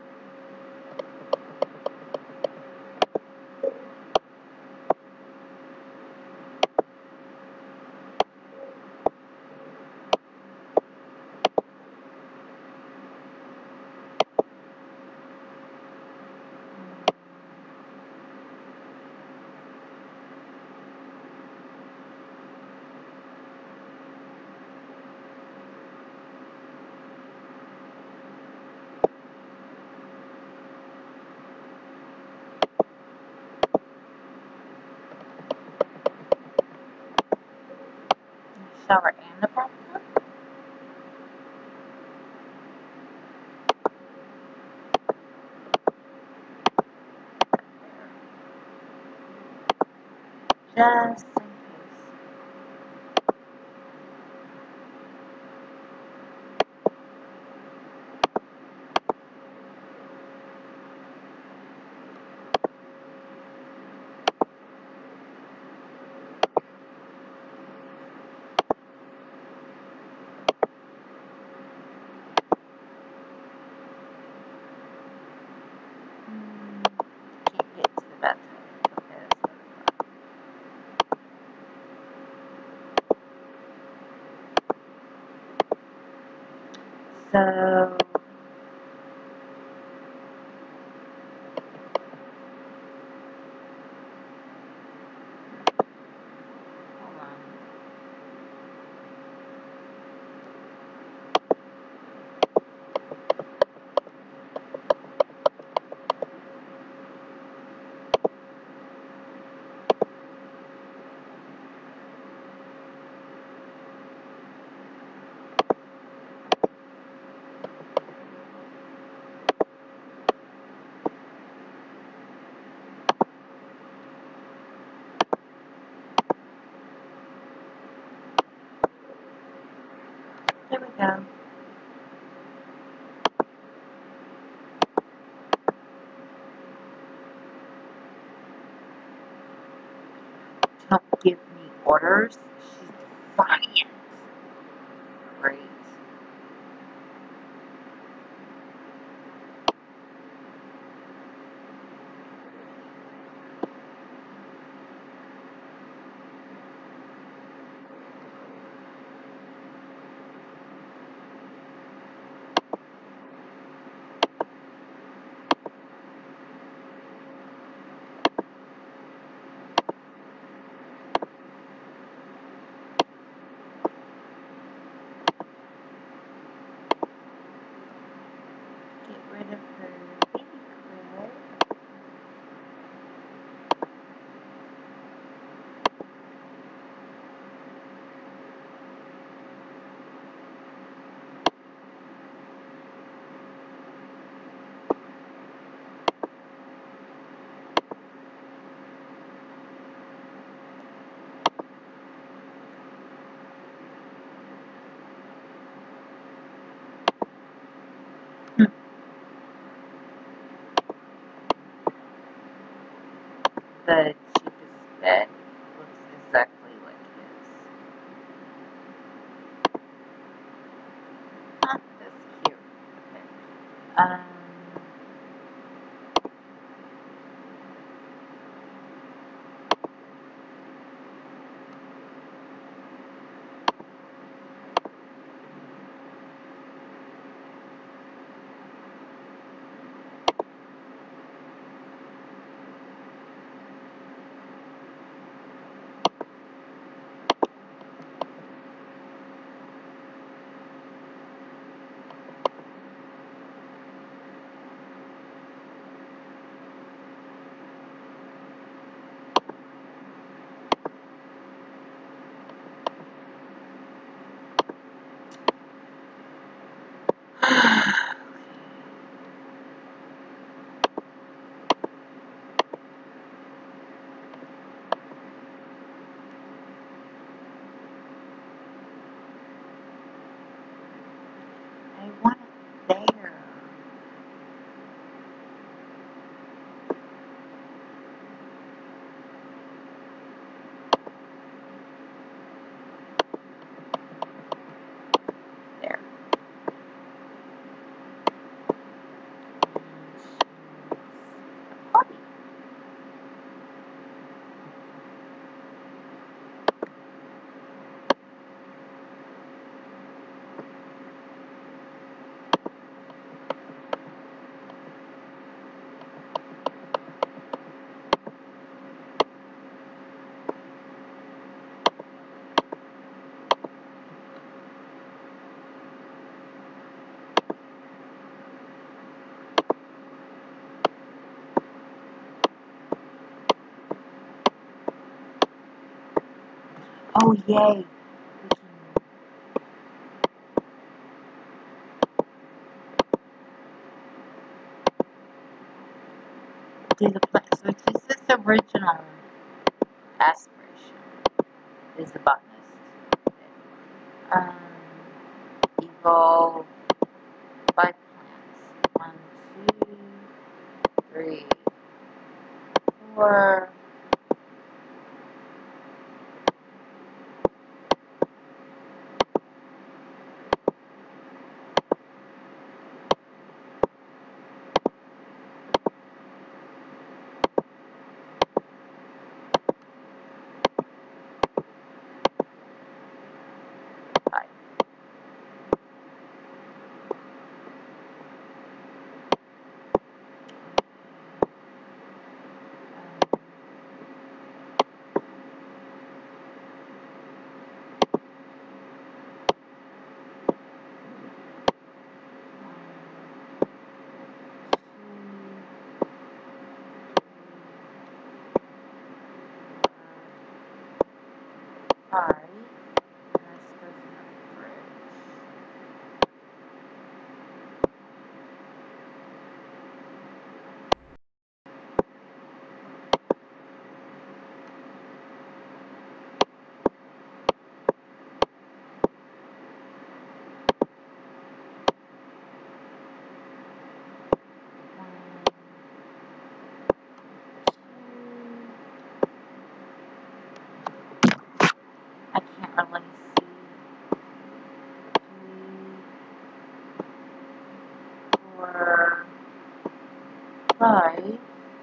Shower and a bathtub? Just in case. Hmm, can't get to the bathtub. Okay, that's what I thought. So, hold on. Here we go. Don't give me orders. She's defiant. Great. Get rid of her baby crib. The cheapest bed looks exactly like his. Ah, that's cute. Okay. Um, I want it there. There. Puppy. Oh, yay. Do the plan. So it's just this original aspiration is the botanist. Um, evolve five plants. One, two, three, four. Alright, and this goes in the fridge. I can't really see. Three, four, five.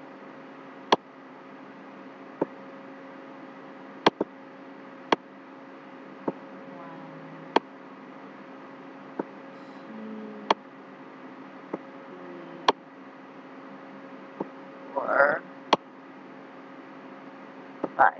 Four, five.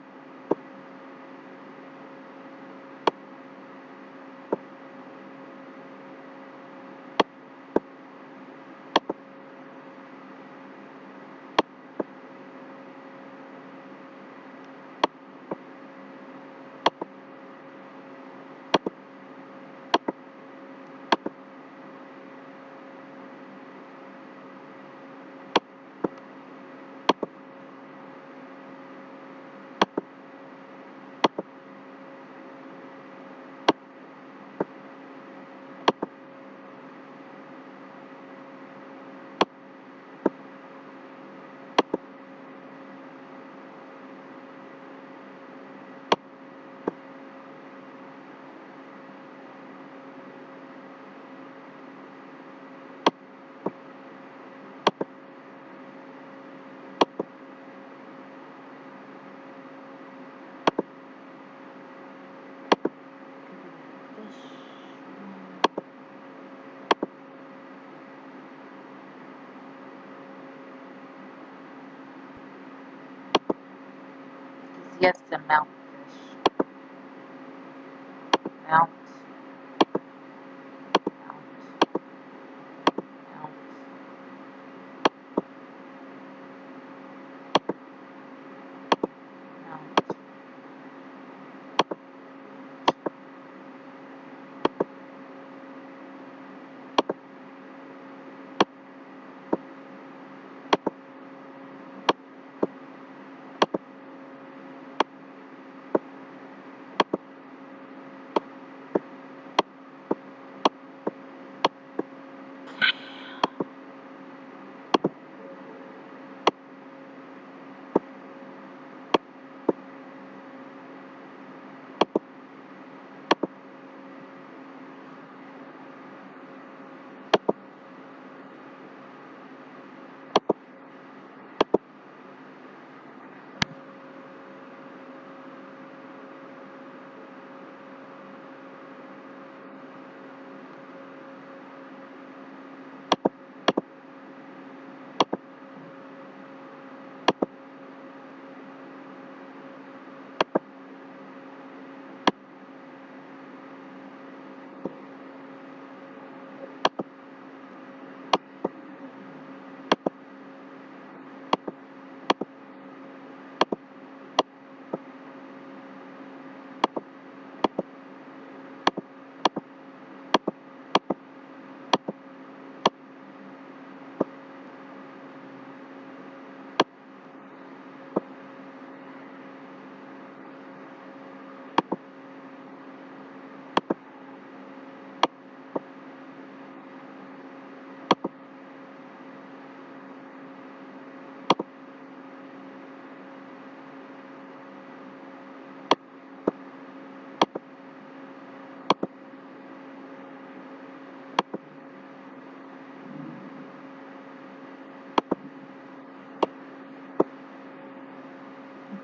Yes, the mount fish. Mount. Mount. Mount. Mount.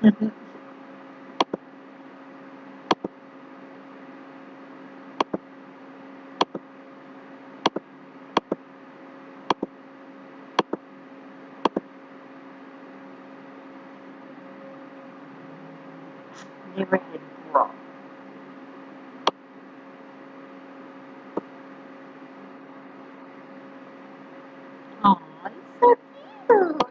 Neighborhood brawl. Aw, he's so cute.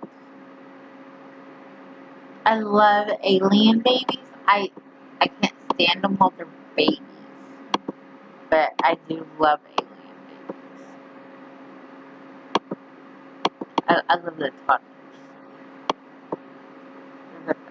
I love alien babies. I I can't stand them while they're babies, but I do love alien babies. I, I love the toddlers. They're the best.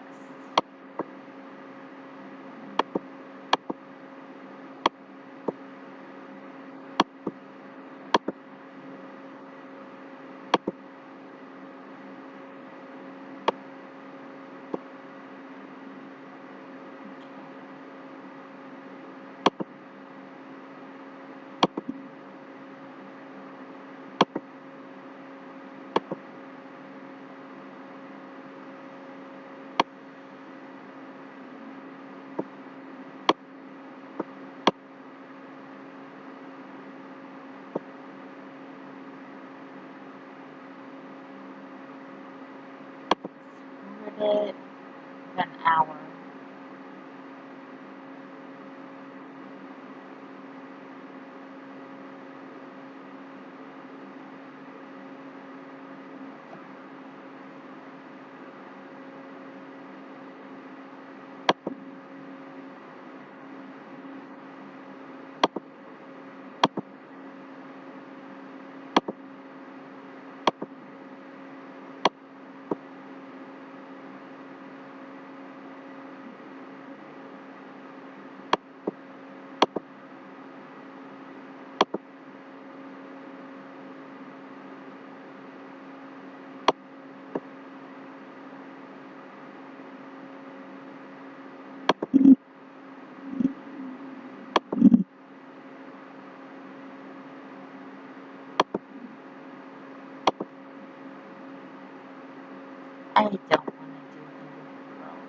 It an hour. I don't want to do the world.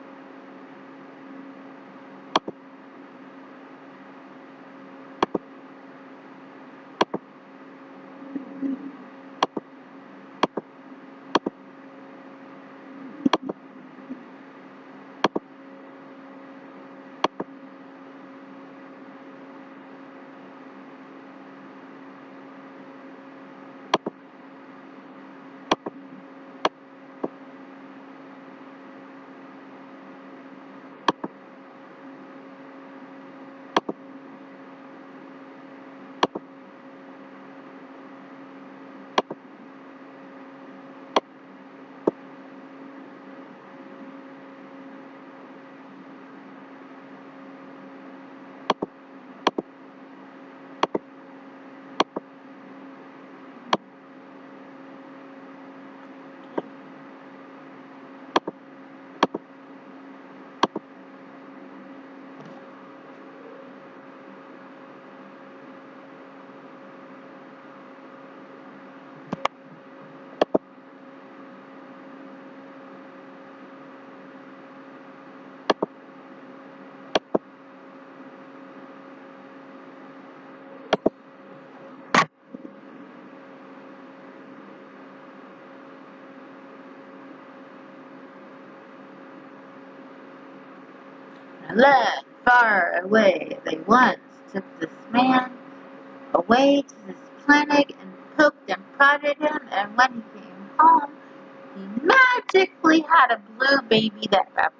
Left far away, they once took this man away to this planet and poked and prodded him, and when he came home, he magically had a blue baby that babbled.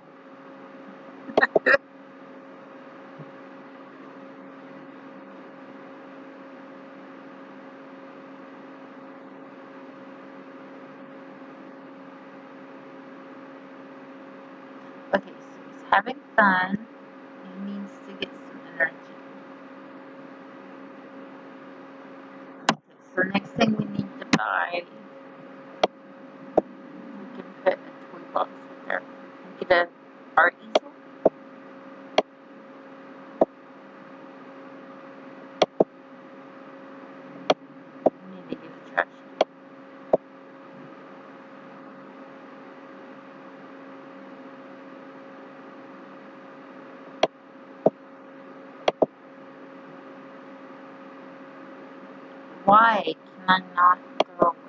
Okay, so he's having fun. He needs to get some energy. Okay, so next thing we need to buy, we can put a toy box in there. We get a art easel. We need to get a trash can. Why can I not throw away?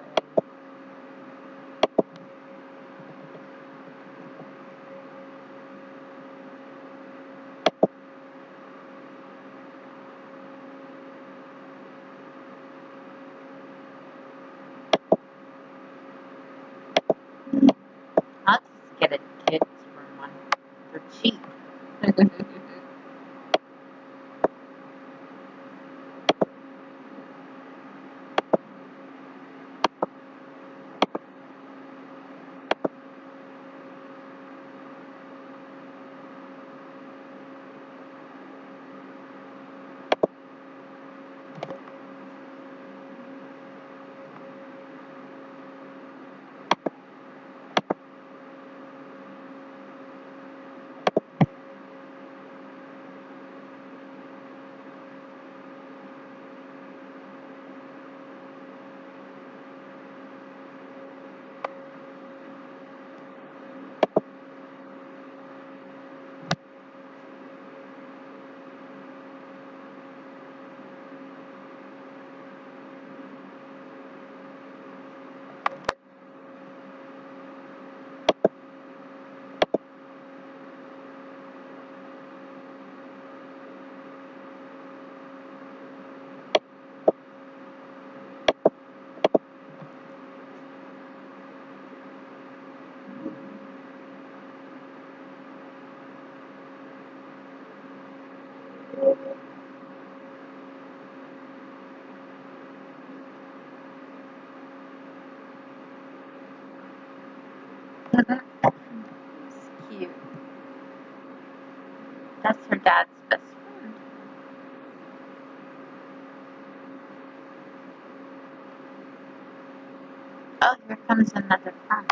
I'll just get a kids room one. They're cheap. It's cute. That's her dad's best friend. Oh, here comes another friend.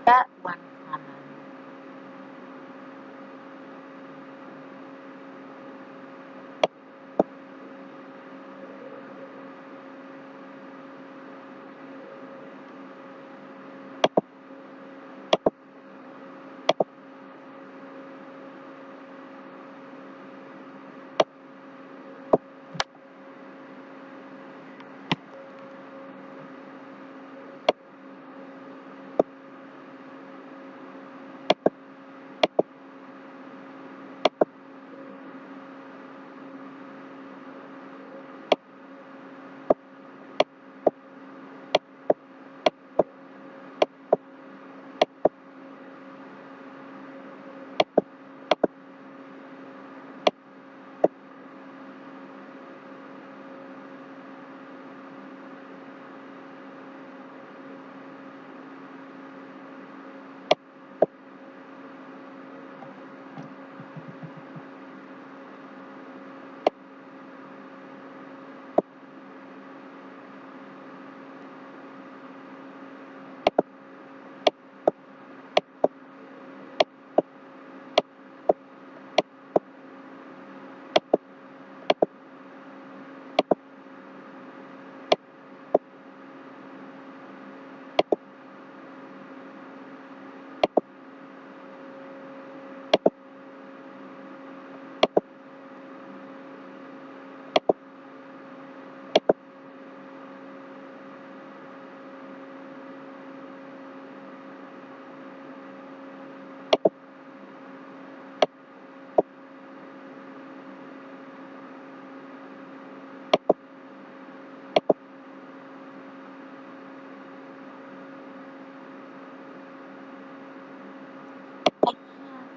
That one common. I can't,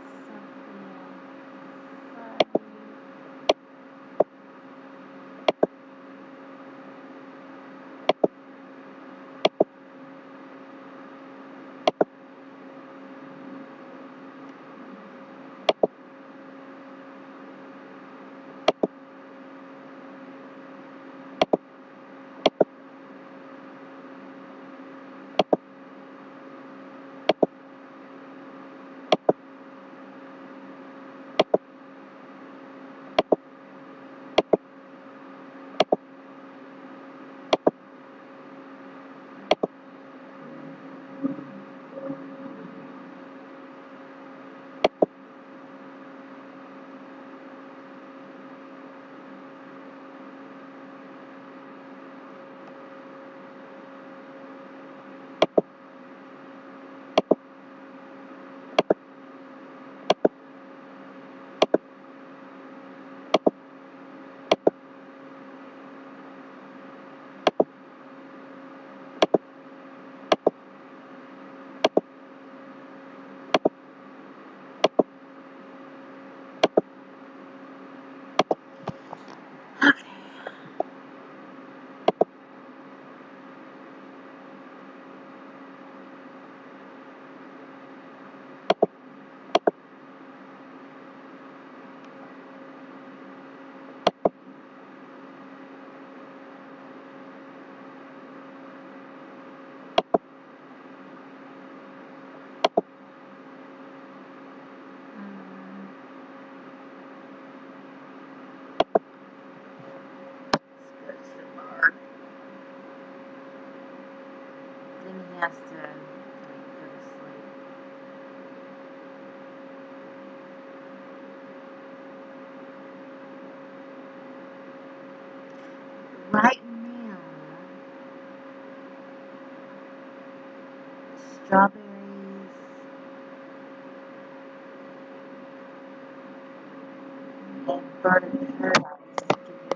then he has to like, go to sleep. Right now, strawberries and bird of paradise giving me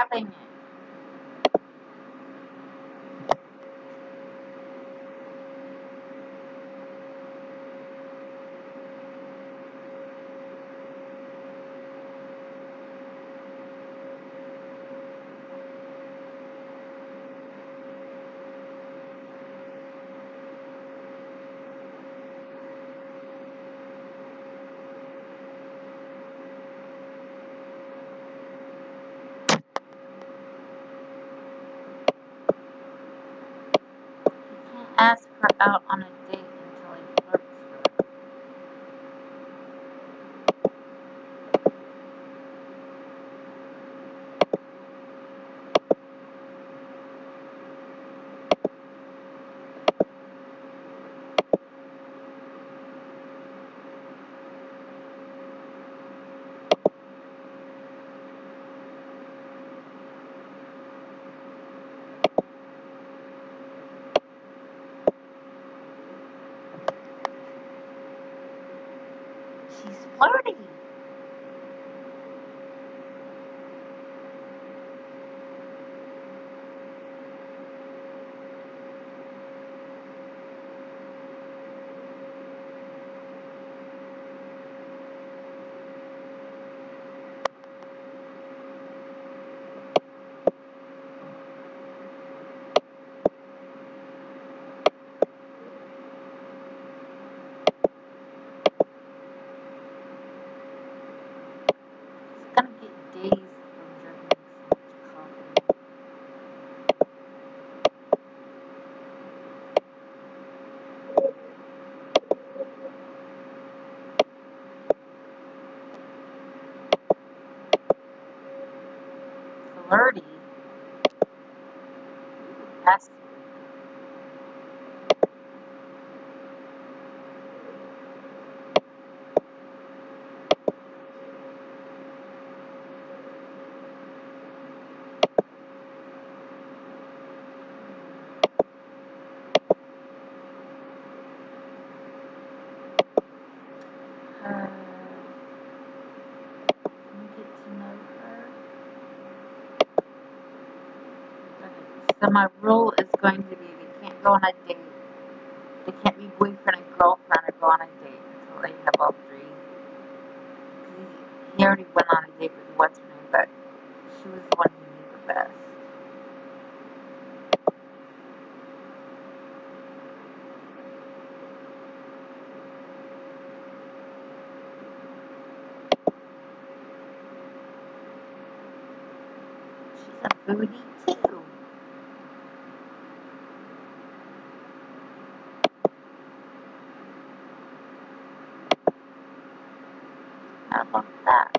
grabbing it. Ask her out on a date until he flirts with her. She's flirty. Gonna get dazed from drinking so much coffee. Flirty. That's her. Get to know her. Okay. So my rule is going to be they can't go on a date. They can't be boyfriend and girlfriend or go on a date until they have all three. He, he already went on a date with what's her name, but she was the one who knew the best. She's a foodie too. How about that?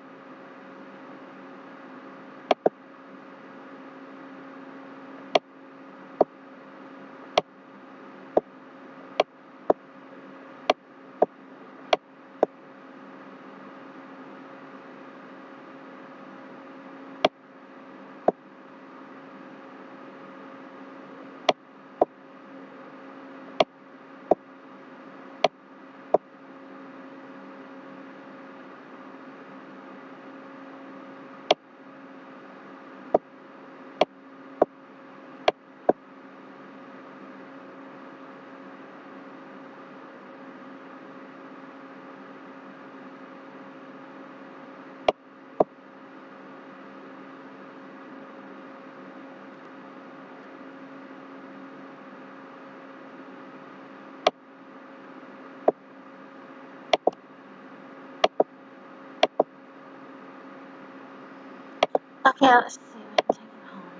Okay, let's see. We can take it home.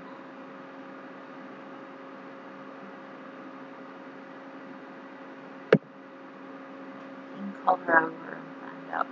You can call her over and find out her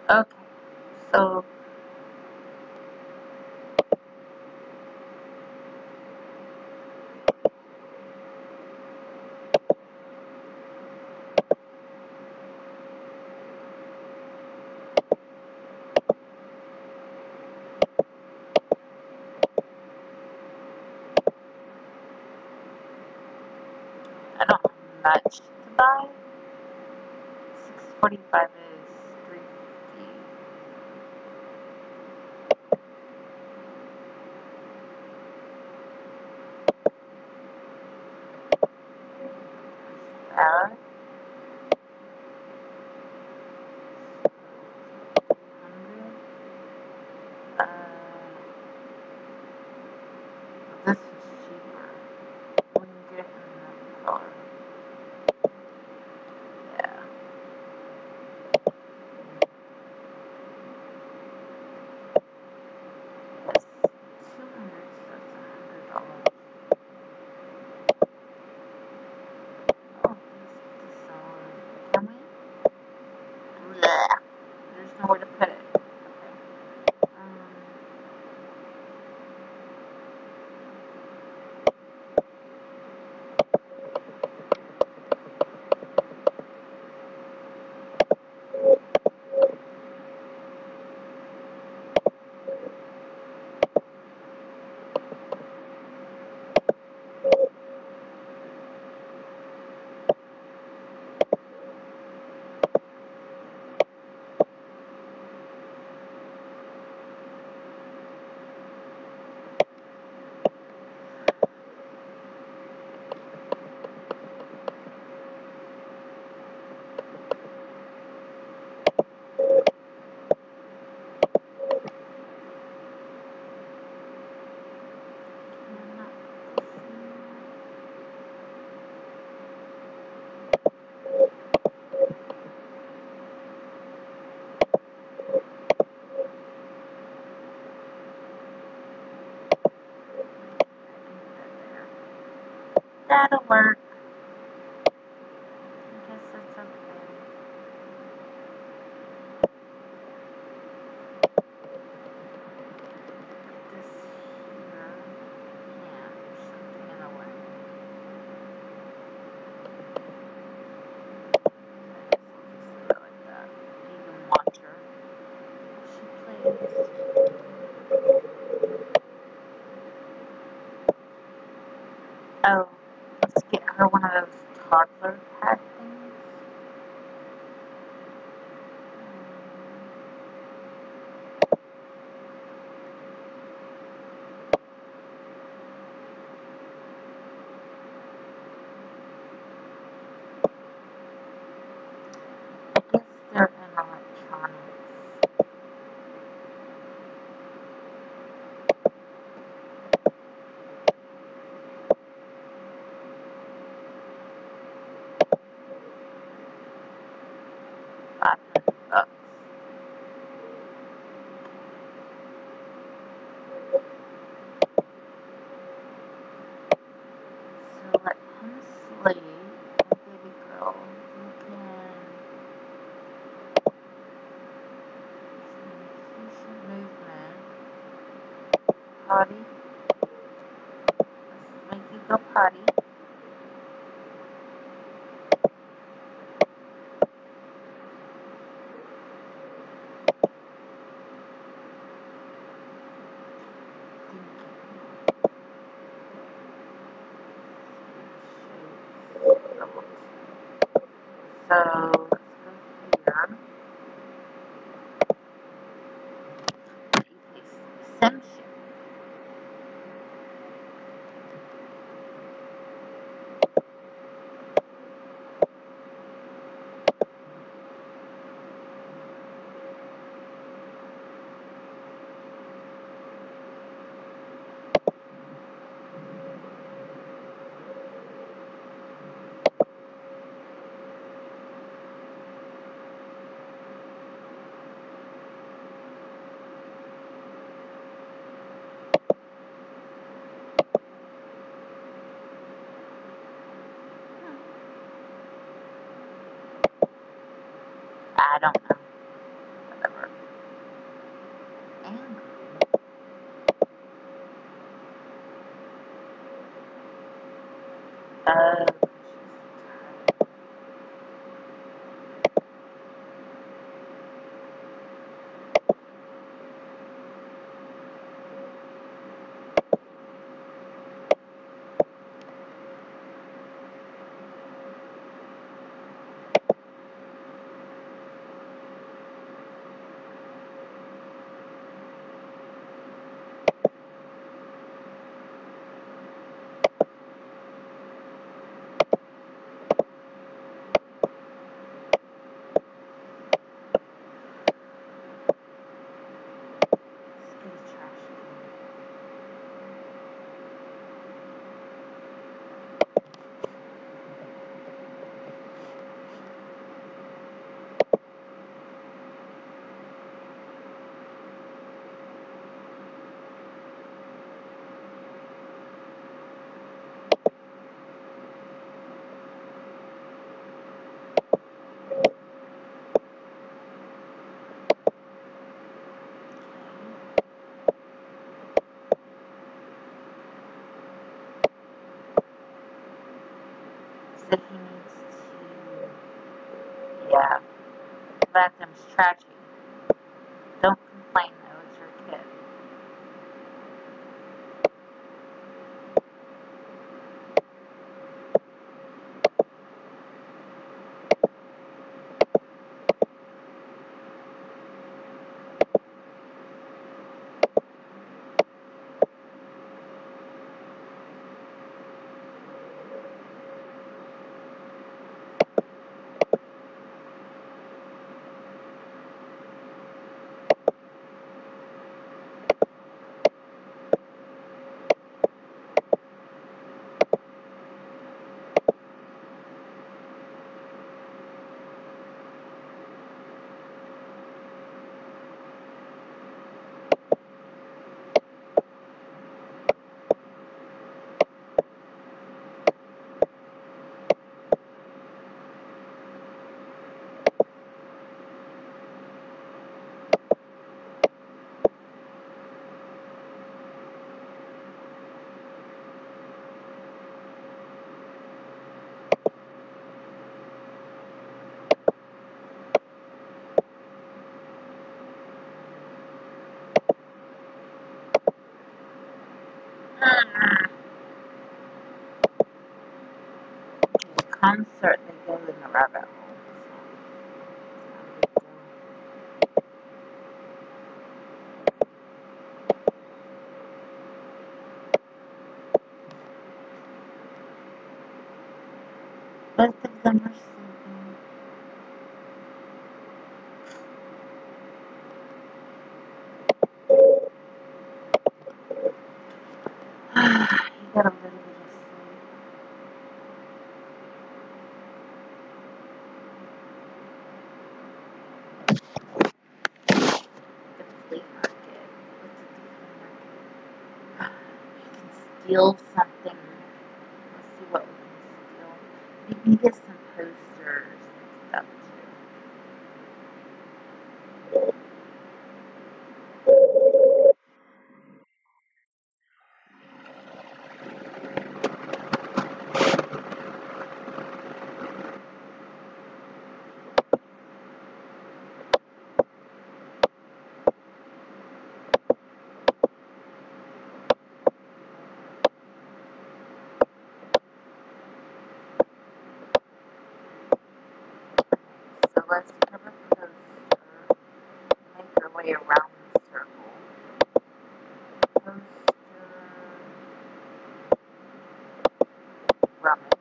Okay, so I don't have much to buy. six forty-five is three fifty. That. Uh, this is cheaper. We can get it in another color. Yeah. Yes. two hundred, so that's one hundred dollars. Oh, this is solid. Can we? Blah. There's nowhere to put it. Okay. Um, That'll work. I guess that's okay. This here. Yeah, there's something in the way. I guess I'll just leave it like that. You can watch her. She plays. Oh, let's get her one of those toddler pad things. I guess they're in electronics. Five hundred bucks. So let him sleep. And baby girl, you can some movement. Potty. Let's make you go potty. So let's go here. Exemption. I don't know. Whatever. Oh, she's trashy. So he needs to, yeah, Vacuum's trashy. Don't complain though, it's your kid. Concert, they go in the rabbit hole. Both of them are sleeping. He got a little bit of sleep. The flea market. Steal something. Let's see what we can steal. We can get some posters and stuff too. So let's have a poster. Make our way around the circle. Poster. Rummage.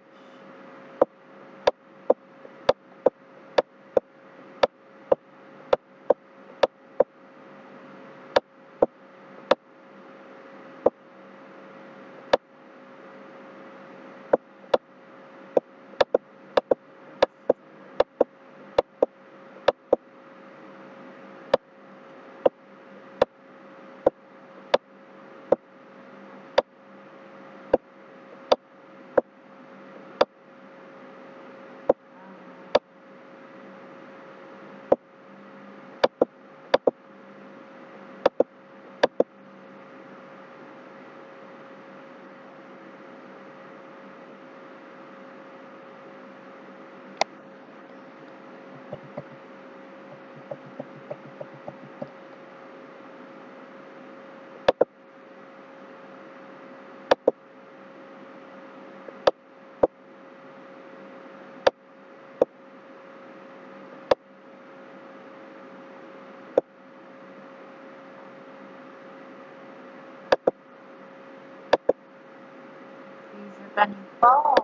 stunning falls.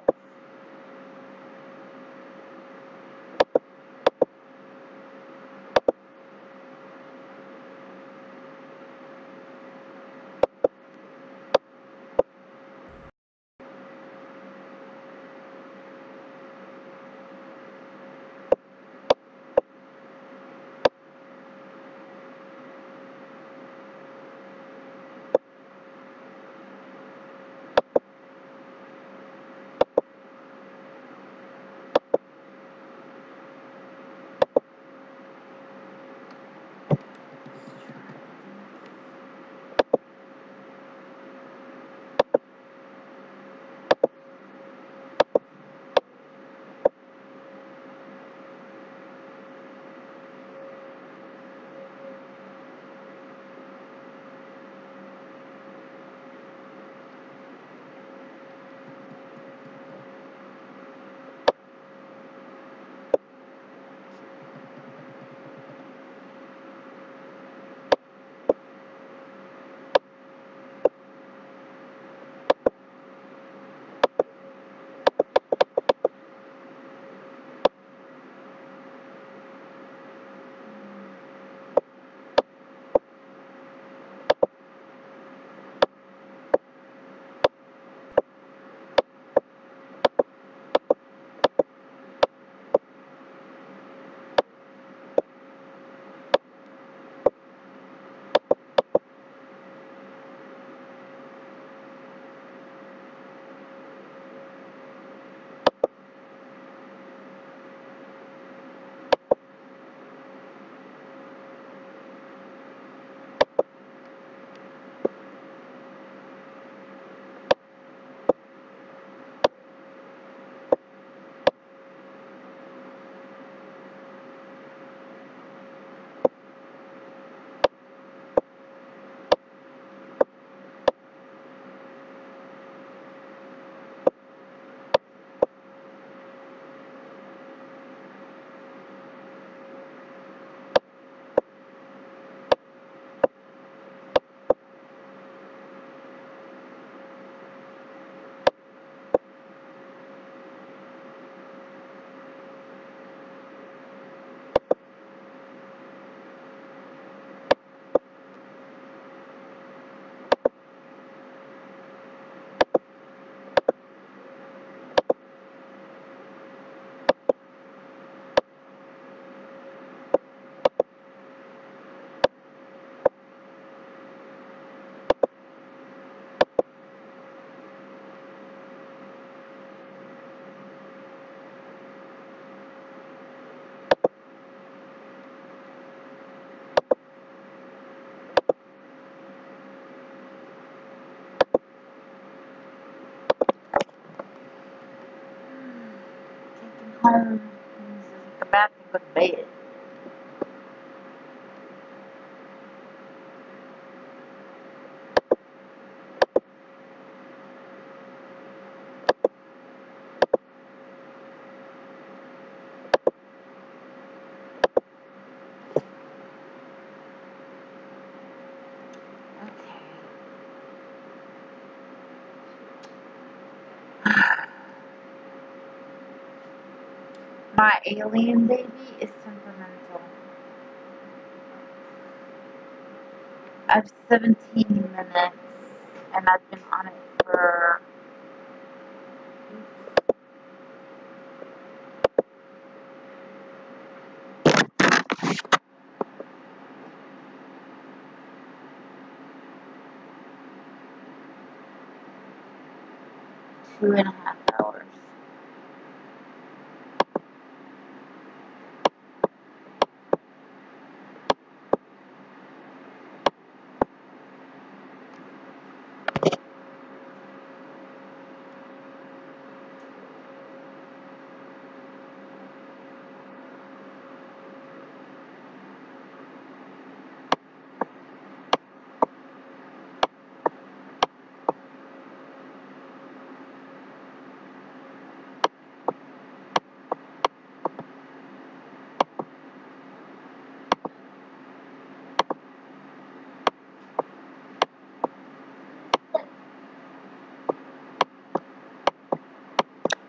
Home, go back and go to bed. My alien baby is temperamental. I have seventeen minutes, and I've been on it for two and a half hours.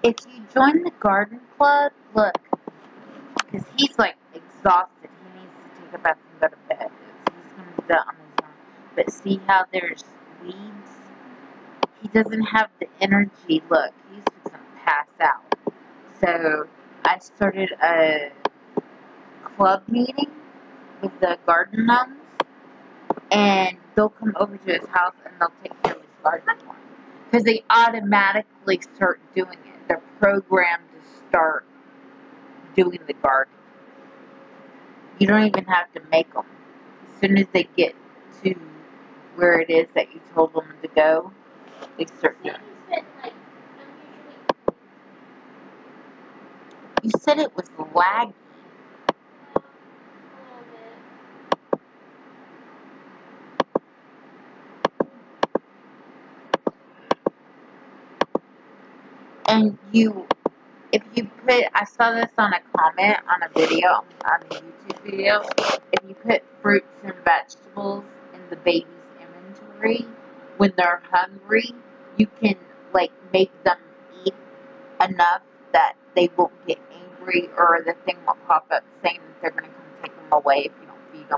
If you join the garden club, look, because he's like exhausted. He needs to take a bath and go to bed. He's going to do that on his own. But see how there's weeds? He doesn't have the energy. Look, he's just going to pass out. So I started a club meeting with the garden gnomes, and they'll come over to his house and they'll take care of his garden for him. Because they automatically start doing it. They're programmed to start doing the garden. You don't even have to make them. As soon as they get to where it is that you told them to go, they start doing it. You said it was laggy. And you, if you put, I saw this on a comment on a video, on a YouTube video, if you put fruits and vegetables in the baby's inventory, when they're hungry, you can, like, make them eat enough that they won't get angry, or the thing will pop up saying that they're going to come take them away if you don't feed them.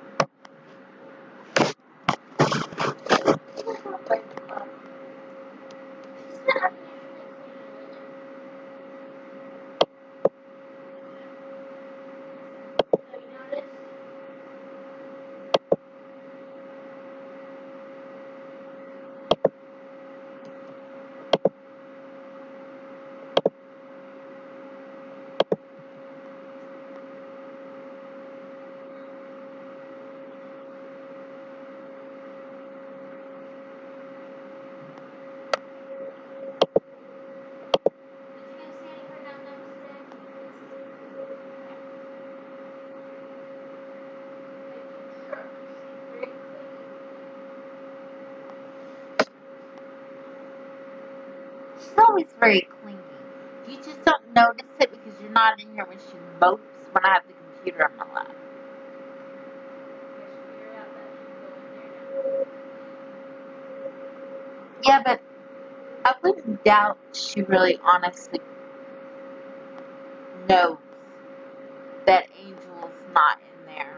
She's always very clingy. You just don't notice it because you're not in here when she mopes when I have the computer on my lap. Yeah, but I wouldn't doubt she really honestly knows that Angel's not in there.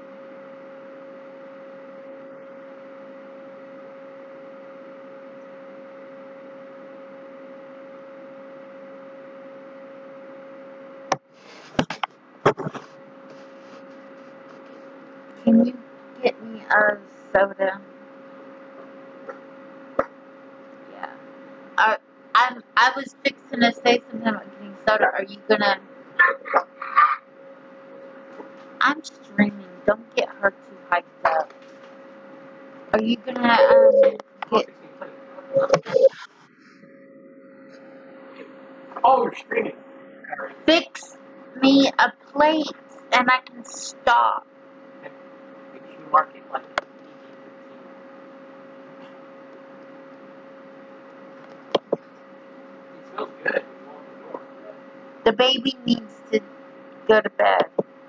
Can you get me a soda? Yeah. Uh, I'm, I was fixing to say something about getting soda. Are you gonna... I'm streaming. Don't get her too hyped up. Are you gonna um, get... Oh, you're streaming. Fix me a plate and I can stop. Make sure you mark it like it smells good. The baby needs to go to bed.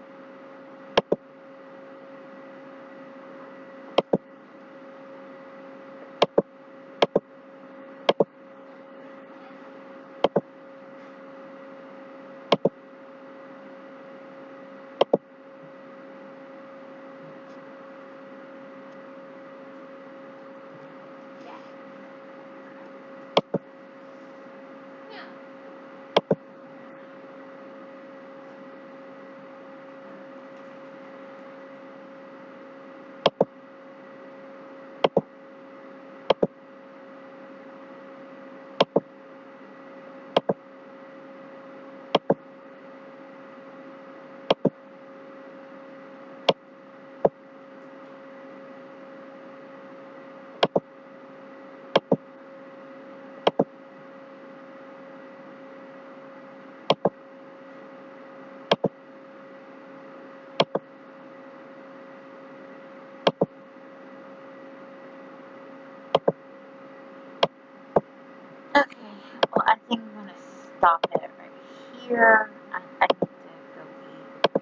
Okay, well, I think I'm gonna stop it right here. I, I need to go eat.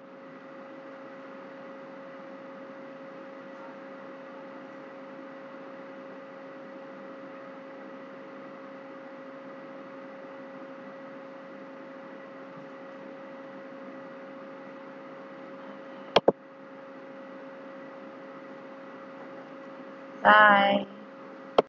Bye.